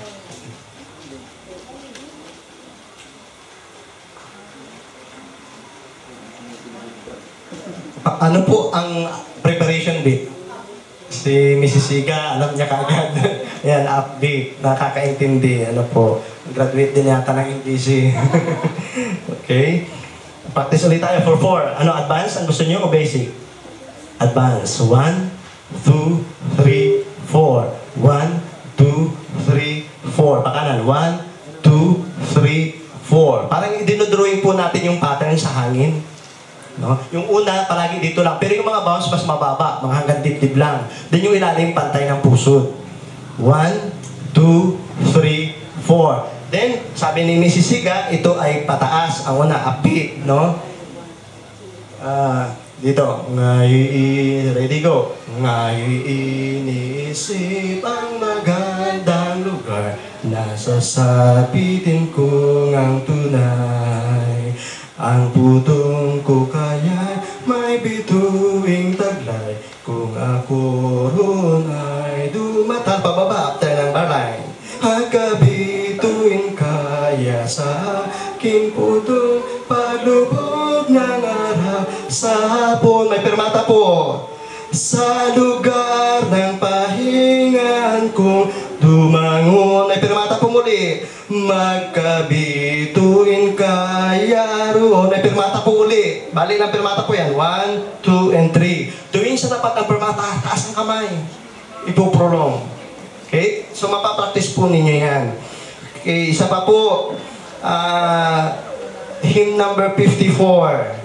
Ano po ang preparation bit? Si Missus Siga, alam niya kaagad. Yan, upbeat, nakakaintindi. Ano po, graduate din yata ng English. Okay? Practice ulit tayo for four. Ano, advance? Ang gusto niyo o basic? Advance. One, two, three, four. One, two, three, four. Pakanan. One, two, three, four. Parang dinodrawing po natin yung pattern sa hangin. No? Yung una, palagi dito lang. Pero yung mga bounce, mas mababa. Mga hanggang dibdib lang. Then yung ilalim, pantay ng pusod. One, two, three, four. Then, sabi ni Missus Siga, ito ay pataas. Ang una, upbeat, no? Uh, dito. Ngayon, ready, go. Ngayon, iniisip ang magandang lugar. Nasasabitin ko ang tunay. Ang putong ko kaya may bituing taglay. Kung ako roon ay dumatal pababa after ng barlay. Hagabituin kaya sa aking putong paglubog ng araw sa hapon. May permata po. Sa lugar ng pahingan kong dumangon. May permata po muli. Magkabituin kaya roon. May permata po uli. Bali ng permata po yan. One, two, and three. Tuwing sa tapat ng permata, taas ang kamay. Ipoprolong. Okay? So mapapractice po ninyo yan. Okay, isa pa po. Uh, hymn number fifty-four.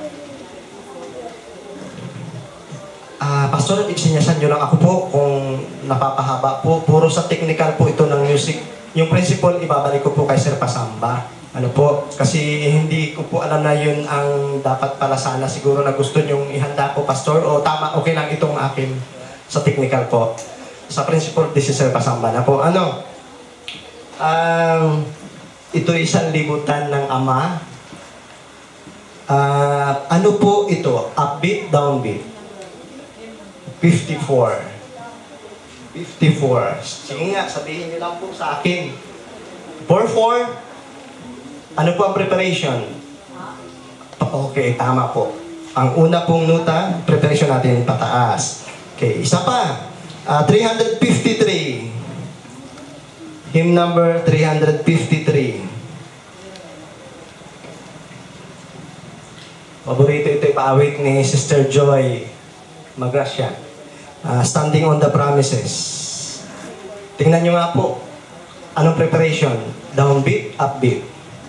Uh, Pastor, iksinyasan nyo lang ako po kung napapahaba po. Puro sa technical po ito ng music. Yung principle, ibabalik ko po kay Sir Pasamba. Ano po? Kasi hindi ko po alam na yun ang dapat pala sana. Siguro na gusto nyong ihanda ko, Pastor. O tama, okay lang itong akin sa technical po. Sa principle, this is Sir Pasamba na po. Ano? Um, ito isang libutan ng Ama. Uh, ano po ito? Upbeat, downbeat. fifty-four. fifty-four. Sige nga, sabihin niyo lang po sa akin. four four, ano po ang preparation? Okay, tama po. Ang una pong nota, preparation natin pataas. Okay, isa pa. Uh, three fifty-three. Hymn number three fifty-three. Paborito ito ipaawit ni Sister Joy Magrasya. Uh, standing on the promises. Tingnan nyo nga po. Anong preparation? Downbeat, upbeat.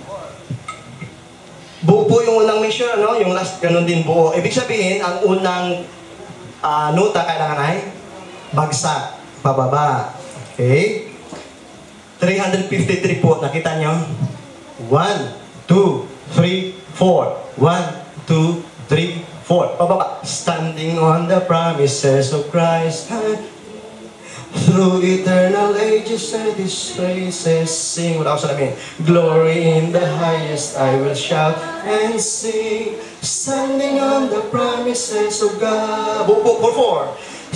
Buo po yung unang measure, no? Yung last, ganun din buo. Ibig sabihin, ang unang uh, nota kailangan ay bagsak, pababa. Okay? three fifty-three po, nakita nyo? one, two, three, four. one, two, three, four. Pababa. Standing on the promises of Christ. Through eternal ages and His praises. Sing. Wala ko salamin. Glory in the highest I will shout and sing. Standing on the promises of God. Buo po, four.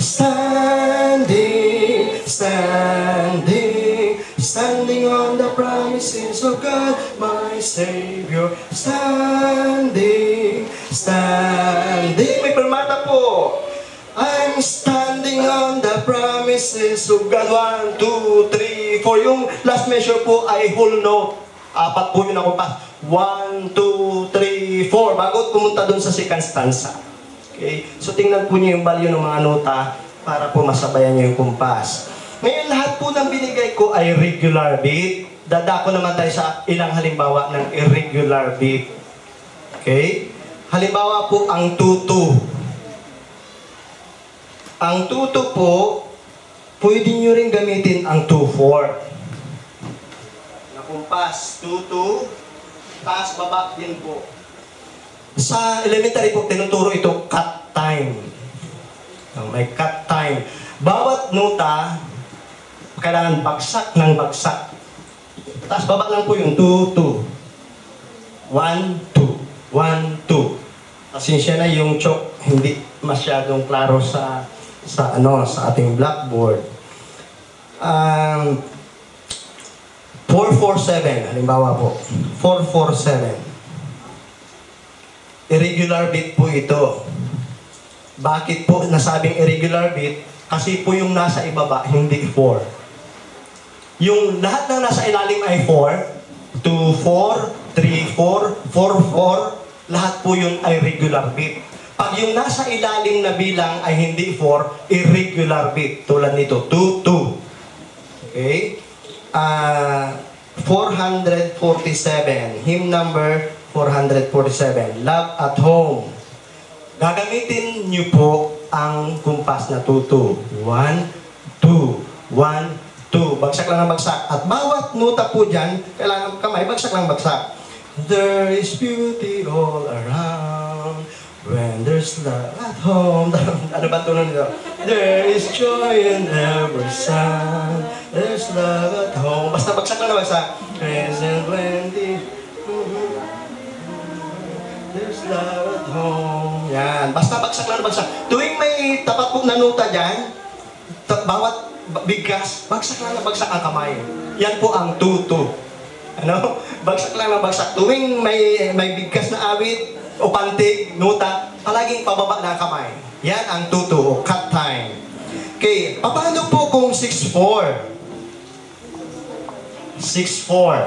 Standing, standing, standing on the promises of God, my Savior. Standing, standing. May permata po. I'm standing on the promises of God. One, two, three, four. Yung last measure po ay whole note. Apat po yun ako pa. one, two, three, four. Bago pumunta dun sa second stanza. Okay? So tingnan po niyo yung value ng mga nota para po masabayan niyo yung kumpas. Ngayon, lahat po ng binigay ko ay regular beat. Dadako naman tayo sa ilang halimbawa ng irregular beat. Okay? Halimbawa po ang two two. Ang two two po, pwede nyo rin gamitin ang two four. Na kumpas, two two, taas baba din po. Sa elementary po, tinuturo ito cut time. May cut time. Bawat nota, kailangan bagsak ng bagsak. Taas baba lang po yung two two. one, two. one, two. Pasensya na yung chok, hindi masyadong klaro sa sa ano sa ating blackboard. Um, four four seven, halimbawa po. four four seven. Irregular beat po ito. Bakit po nasabing irregular beat? Kasi po yung nasa ibaba, hindi four. Yung lahat ng nasa ilalim ay four, two, four, three, four, four, four, lahat po yun ay regular beat. Pag yung nasa ilalim na bilang ay hindi four, irregular beat. Tulad nito, two, two. Okay? Uh, four forty-seven. Hymn number four forty-seven. Love at Home. Gagamitin niyo po ang kumpas na two, two. one, two, one, two. Bagsak lang ang bagsak. At bawat nota po dyan, kailangan kamay, bagsak lang bagsak. There is beauty all around when there's love at home. Ano ba tunan nito? There is joy in every sound. There's love at home. Basta bagsak lang na bagsak. Praise and plenty. There's love at home. Yan. Basta bagsak lang na bagsak. Tuwing may tapat po na nota dyan, bawat bigkas, bagsak lang na bagsak ang kamay. Yan po ang two two. Ano? Bagsak lang na bagsak. Tuwing may may bigkas na awit o pantig, nota, palaging pababa na ang kamay. Yan ang two two o cut time. Okay, paano po kung six four? six four.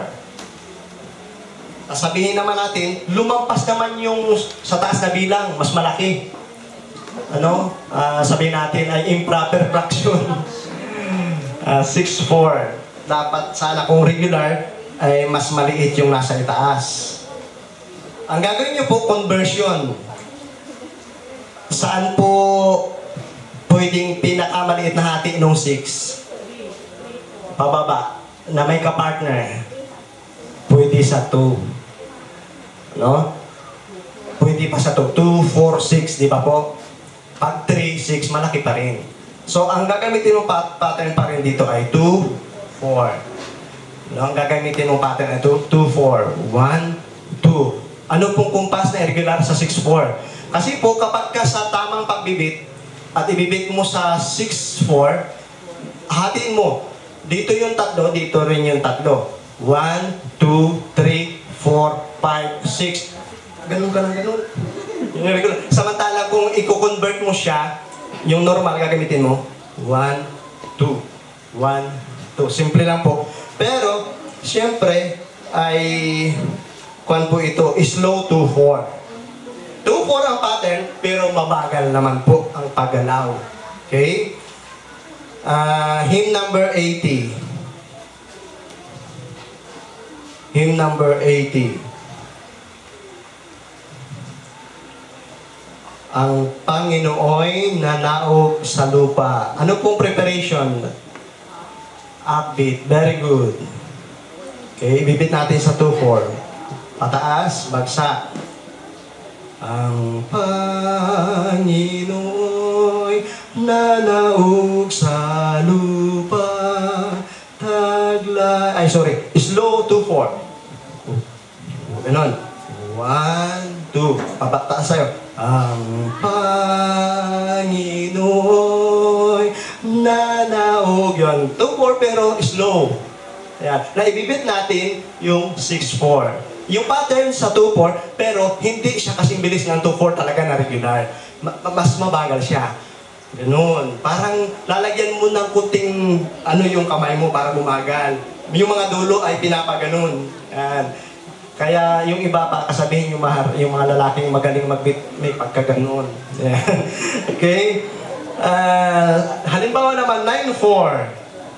Sabihin naman natin, lumampas naman yung sa taas na bilang, mas malaki. Ano? Uh, sabihin natin ay improper fraction. uh, six four. Dapat sana kung regular, ay mas maliit yung nasa itaas. Ang gagawin nyo po, conversion. Saan po pwedeng pinakamaliit na hati nung six? Pababa, na may kapartner. Pwede sa two. No? Pwede pa sa two. two, four, six, di ba po? Pag three, six, malaki pa rin. So, ang gagamitin ng pat pattern pa rin dito ay two, four. No, ang gagamitin ng pattern ay two, two, four. one, two. Ano pong kumpas na irregular sa six four? Kasi po, kapag ka sa tamang pagbibit at ibibit mo sa six four, hatiin mo. Dito yung tatlo, dito rin yung tatlo. one, two, three, four, five, six. Ganun ka lang, ganun. Samantala kung i-convert mo siya, yung normal gagamitin mo, one, two, one, two. Simple lang po. Pero, siyempre, ay, kuwan po ito, slow two, four. two, four ang pattern, pero mabagal naman po ang paggalaw. Okay? Uh, hymn number eighty. Hymn number eighty. Ang Panginooy nanaog sa lupa. Ano pong preparation? Upbeat. Very good. Okay, ibibit natin sa two, four. Pataas, bagsak. Ang Panginooy nanaog sa lupa. Tagla... Ay, sorry. Slow two, four. Ganon. one, two. Papataas sa'yo. Ang Panginoon nanaog. Yun. two, four pero slow. Ayan. Naibibit natin yung six, four. Yung pattern sa two, four, pero hindi siya kasing bilis ng two, four talaga na regular. Ma mas mabagal siya. Ganun. Parang lalagyan mo ng kuting ano yung kamay mo para bumagal. Yung mga dulo ay pinapaganon. Ayan. Kaya yung iba pa, kasabihin yung, mahar, yung mga lalaking magaling magbit, may pagkaganon. Yan. Okay? Uh, halimbawa naman, nine four.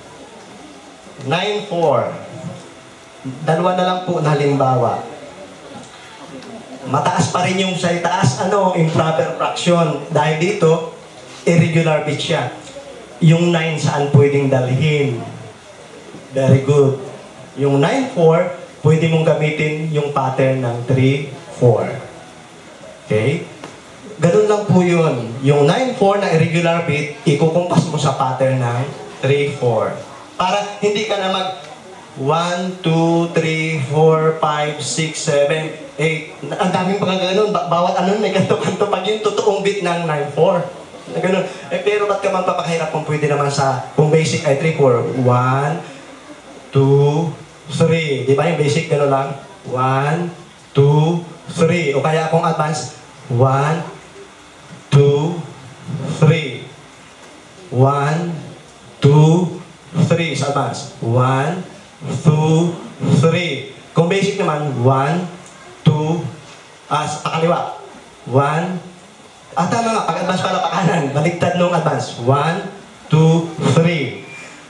nine four. Dalawa na lang po na halimbawa. Mataas pa rin yung sa itaas, ano, improper fraction. Dahil dito, irregular bit siya. Yung nine saan pwedeng dalhin? Very good. Yung nine four, pwede mong gamitin yung pattern ng three four. Okay? Ganun lang po yun. Yung nine four na irregular bit, ikukumpas mo sa pattern ng three four. Para hindi ka na mag one, two, three, four, five, six, seven, eight. Ang daming pagkaganon. Bawat ano, may kanto-kanto pag yung totoong bit ng nine four. Na ganun. Eh, pero ba't ka man papakahirap kung pwede naman sa, kung basic ay three four. one, two, three. Di ba yung basic gano'n lang? one, two, three. O kaya kung advance, one, two, three. one, two, three sa advance. one, two, three. Kung basic naman, one, two, ah, sa pakaliwa. one, ah, tama nga, pag-advance pala pakanan. Baligtad nung advance. one, two, three.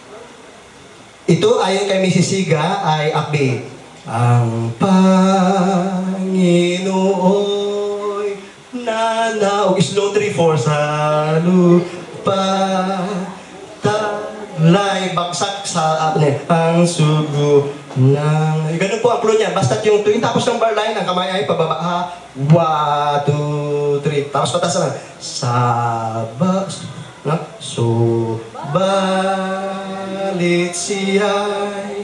Ito, ayon kay Missus Siga, ay upbeat. Ang Panginoon nanaog. Slow three four sa lupa. Taglay, bagsak sa apne. Ang sugo ng... Ganun po ang flow niya. Basta yung tuwing tapos ng bar line, ang kamay ay pababa. Ha? one, two, three. Tapos patas naman. Sabas. No? Subalit siya'y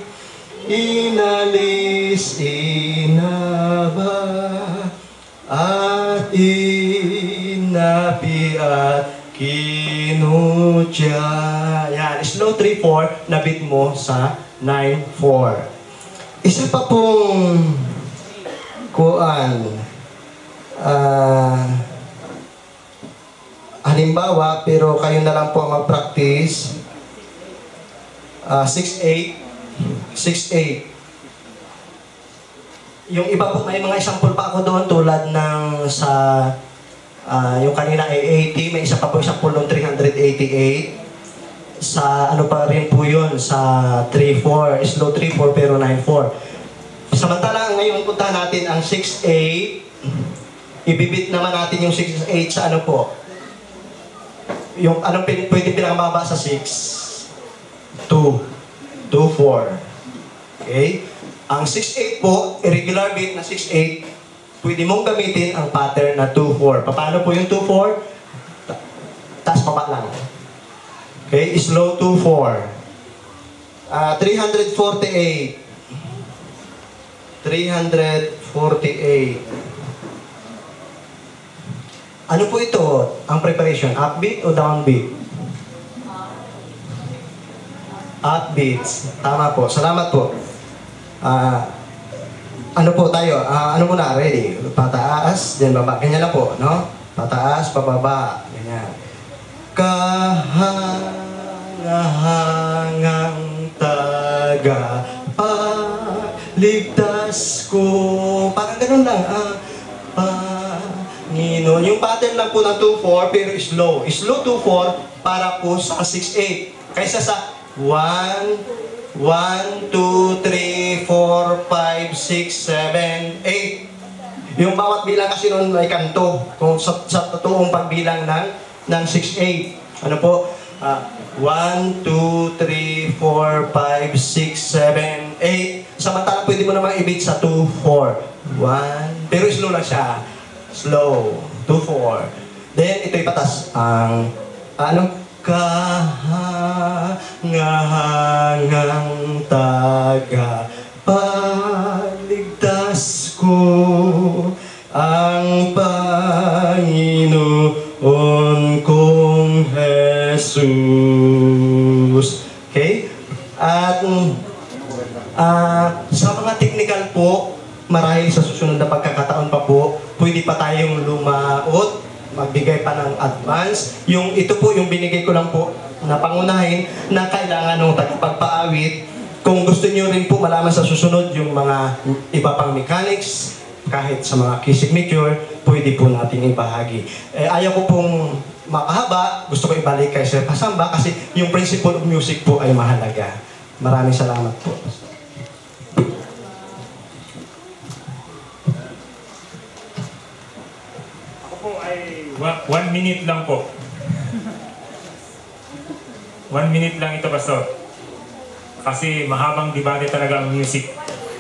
inalis, inaba, at inapi at kinutya. Yan, slow three four na beat mo sa nine four. Isa pa pong kuan, ah, uh, halimbawa, pero kayo na lang po ang mag-practice. Uh, six eight. six eight. Yung iba po, may mga example pa ako doon tulad ng sa, uh, yung kanina ay eighty, may isa pa po example ng three eighty-eight. Sa ano pa rin po yun, sa three four, slow three four pero nine four. Samantala, ngayon punta natin ang six eight. Ibibit naman natin yung six eight sa ano po, yung anong pin, pwede pinakababa sa six? two. two four. Okay? Ang six eight po, irregular beat na six eight, pwede mong gamitin ang pattern na two four. Paano po yung two four? Taas baba lang. Okay? Slow two four. Uh, three forty-eight. three forty-eight. Ano po ito? Ang preparation, upbeat o downbeat? Upbeats. Tama po. Salamat po. Uh, ano po tayo? Uh, ano muna? Ready? Pataas, then baba. Ganyan na po, no? Pataas, pababa. Ganyan. Kahangahangang taga paligtas ko. Parang ganun lang. Ah, Panginoon. Yung pattern lang po ng two four pero slow. Slow two four para po sa six eight. Kaysa sa one, one, two, three, four, five, six, seven, eight. Yung bawat bilang kasi noon may kanto. Kung sa, sa totoong pagbilang ng, ng six eight. Ano po? Uh, one, two, three, four, five, six, seven, eight. Samantala pwede mo naman i-beat sa two four. one. Pero slow lang siya. Slow. two four. Then ito'y patas. Ang ano? Kahangahangang taga paligtas ko ang Panginoon kong Jesus. Okay? At uh, sa mga technical po, marahil sa susunod na pagkakataon pa po, pwede pa tayong lumaot, magbigay pa ng advance. Yung ito po, yung binigay ko lang po na pangunahin na kailangan ng tagapagpaawit. kung gusto niyo rin po malaman sa susunod yung mga iba pang mechanics, kahit sa mga key signature, pwede po natin ibahagi. Eh, ayaw ko pong makahaba, gusto ko ibalik kay Sir Pasamba kasi yung principle of music po ay mahalaga. Maraming salamat po. Ako po ay one, one minute lang po. One minute lang ito, Pastor. Kasi mahabang debate talaga ang music.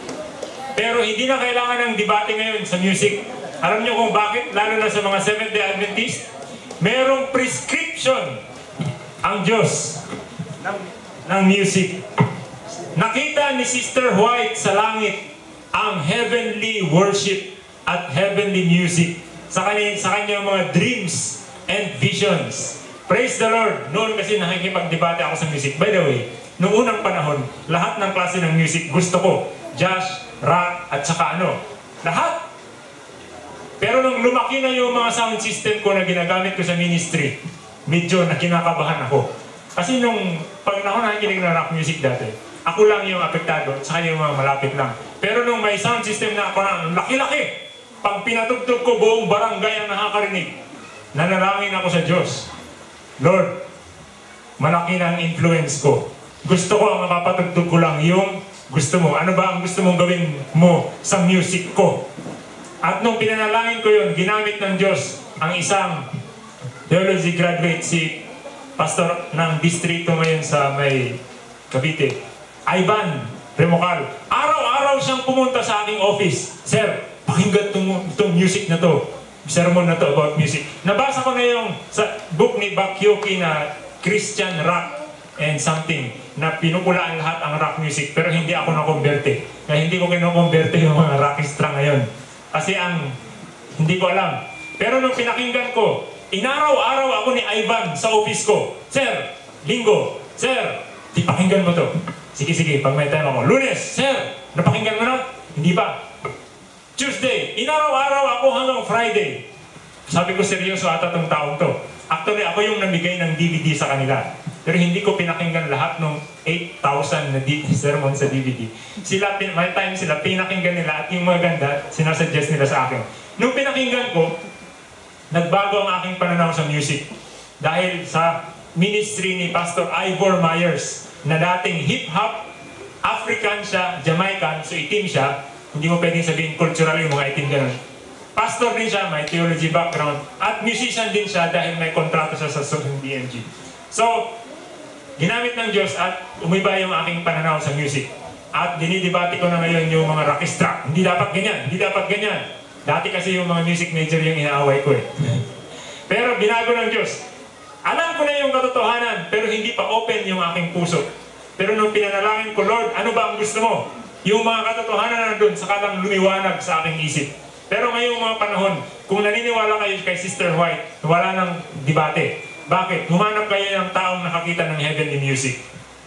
Pero hindi na kailangan ng debate ngayon sa music. Alam niyo kung bakit? Lalo na sa mga Seventh-day Adventist, merong prescription ang Diyos ng, ng music. Nakita ni Sister White sa langit ang heavenly worship at heavenly music sa kanyang, sa kanyang mga dreams and visions. Praise the Lord! Noon kasi nakikipag-debate ako sa music. By the way, noong unang panahon, lahat ng klase ng music gusto ko. Jazz, rock, at saka ano, lahat. Pero nung lumaki na yung mga sound system ko na ginagamit ko sa ministry, medyo na kinakabahan ako. Kasi nung pag ako nakikinig ng rock music dati, ako lang yung apektado, at saka yung mga malapit lang. Pero nung may sound system na ako na laki-laki, pag pinatugtog ko buong barangay ang nakakarinig, nanalangin ako sa Diyos. Lord, malaki na ang influence ko. Gusto ko ang mapapatugtog ko lang yung gusto mo. Ano ba ang gusto mong gawin mo sa music ko? At nung pinanalangin ko yun, ginamit ng Diyos ang isang theology graduate, si pastor ng distrito ngayon sa may Cavite, Ivan Remocal. Araw-araw siyang pumunta sa aking office. Sir, pakinggan itong music na to. Sermon na to about music. Nabasa ko na yung sa book ni Bakyoki na Christian Rock and something na pinupulaan lahat ang rock music, pero hindi ako nakonverte. Kaya hindi ko kinokonverte yung mga rockistra ngayon. Kasi ang hindi ko alam. Pero nung pinakinggan ko, inaraw-araw ako ni Ivan sa office ko. Sir, linggo, sir, di pakinggan mo to. Sige, sige, pag may time ako. Lunes, sir, napakinggan mo na? Hindi pa. Tuesday, inaraw-araw ako hanggang Friday. Sabi ko, seryoso ata tong taong to. Actually, ako yung namigay ng D V D sa kanila. Pero hindi ko pinakinggan lahat ng eight thousand na sermon sa D V D. Sila, may time sila, pinakinggan nila at yung mga ganda, sinasuggest nila sa akin. Nung pinakinggan ko, nagbago ang aking pananaw sa music. Dahil sa ministry ni Pastor Ivor Myers, na dating hip-hop, African siya, Jamaican, so itim siya. Hindi mo pwedeng sabihin cultural yung mga itim ganun. Pastor din siya, may theology background, at musician din siya dahil may kontrato siya sa D M G. So, ginamit ng Diyos at umiba yung aking pananaw sa music. At dinidebate ko na ngayon yung mga rockistra. Hindi dapat ganyan, hindi dapat ganyan. Dati kasi yung mga music major yung inaaway ko eh. Pero binago ng Diyos. Alam ko na yung katotohanan, pero hindi pa open yung aking puso. Pero nung pinanalangin ko, Lord, ano ba ang gusto mo? Yung mga katotohanan na doon, saka lang lumiwanag sa aking isip. Pero ngayong mga panahon, kung naniniwala kayo kay Sister White, wala nang debate. Bakit? Humanap kayo ng taong nakakita ng heavenly music.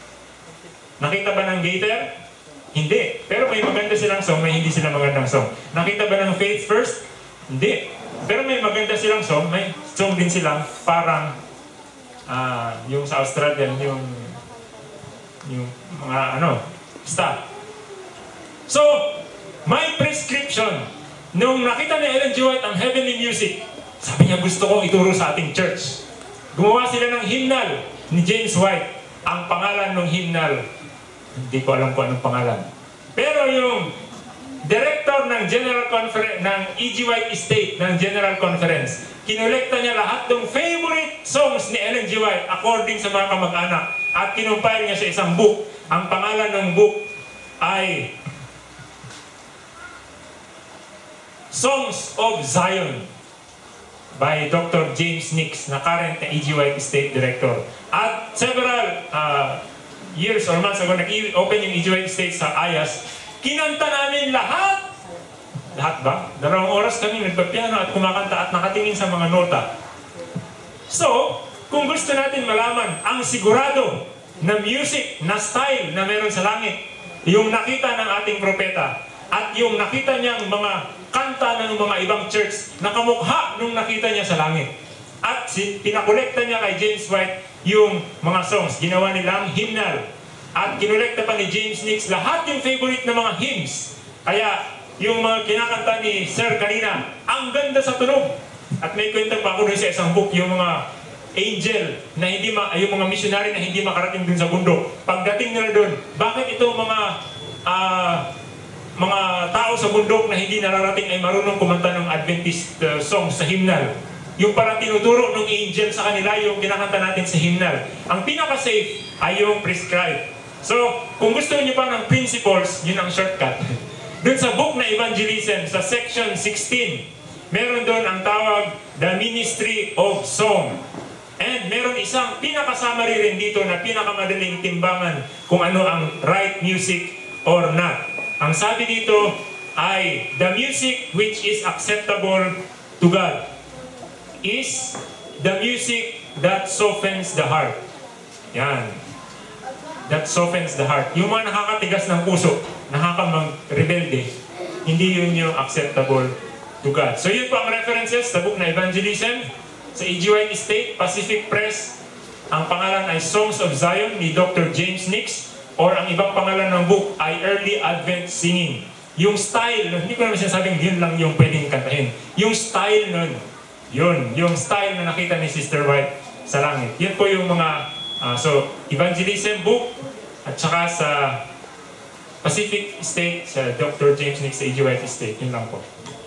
Nakita ba ng gator? Hindi. Pero may maganda silang song, may hindi silang magandang song. Nakita ba ng Faith First? Hindi. Pero may maganda silang song, may song din silang parang uh, yung sa Australian, yung yung mga ano, stuff. So, may prescription. Nung nakita ni Ellen G. White ang heavenly music, sabi niya, gusto kong ituro sa ating church. Gumawa sila ng hymnal ni James White. Ang pangalan ng hymnal, hindi ko alam kung anong pangalan. Pero yung director ng General Conference, ng E G. White Estate, ng General Conference, kinolekta niya lahat ng favorite songs ni Ellen G. White according sa mga kamag-anak. At kinumpile niya sa isang book. Ang pangalan ng book ay Songs of Zion by Doctor James Nix, na current na E G. White State Director. At several uh, years or months ago, nag-open yung E G. White State sa Ayas. Kinanta namin lahat. Lahat ba? Dalawang oras kami nagpapiano at kumakanta at nakatingin sa mga nota. So, kung gusto natin malaman ang sigurado na music, na style na meron sa langit, yung nakita ng ating propeta, at yung nakita niyang mga kanta ng mga ibang church na kamukha nung nakita niya sa langit. At si, pinakolekta niya kay James White yung mga songs. Ginawa nilang hymnal. At kinolekta pa ni James Nix lahat yung favorite na mga hymns. Kaya yung mga kinakanta ni Sir kanina, ang ganda sa tunog. At may kwenta pa ako dun sa isang book, yung mga angel na hindi ma, yung mga missionary na hindi makarating dun sa bundok. Pagdating nila dun, bakit itong mga uh, mga tao sa bundok na hindi nararating ay marunong kumanta ng Adventist uh, songs sa hymnal? Yung parang tinuturo ng angel sa kanila yung kinakanta natin sa hymnal. Ang pinaka-safe ay yung prescribed. So, kung gusto niyo pa ng principles, yun ang shortcut. Doon sa book na Evangelism, sa section sixteen, meron doon ang tawag, The Ministry of Song. And meron isang pinaka-summary rin dito na pinakamadaling timbangan kung ano ang right music or not. Ang sabi dito ay, the music which is acceptable to God is the music that softens the heart. Yan. That softens the heart. Yung mga nakakatigas ng puso, nakakamag-rebelde, hindi yun yung acceptable to God. So yun po ang references sa book na Evangelism. Sa E G White Estate, Pacific Press, ang pangalan ay Songs of Zion ni Doctor James Nix, or ang ibang pangalan ng book ay Early Advent Singing. Yung style, hindi ko naman sinasabing yun lang yung pwedeng kantahin. Yung style nun, yun, yung style na nakita ni Sister White sa langit. Yun po yung mga, uh, so, Evangelism book, at saka sa Pacific Estate, sa Doctor James Nix sa E G White Estate. Yun lang po.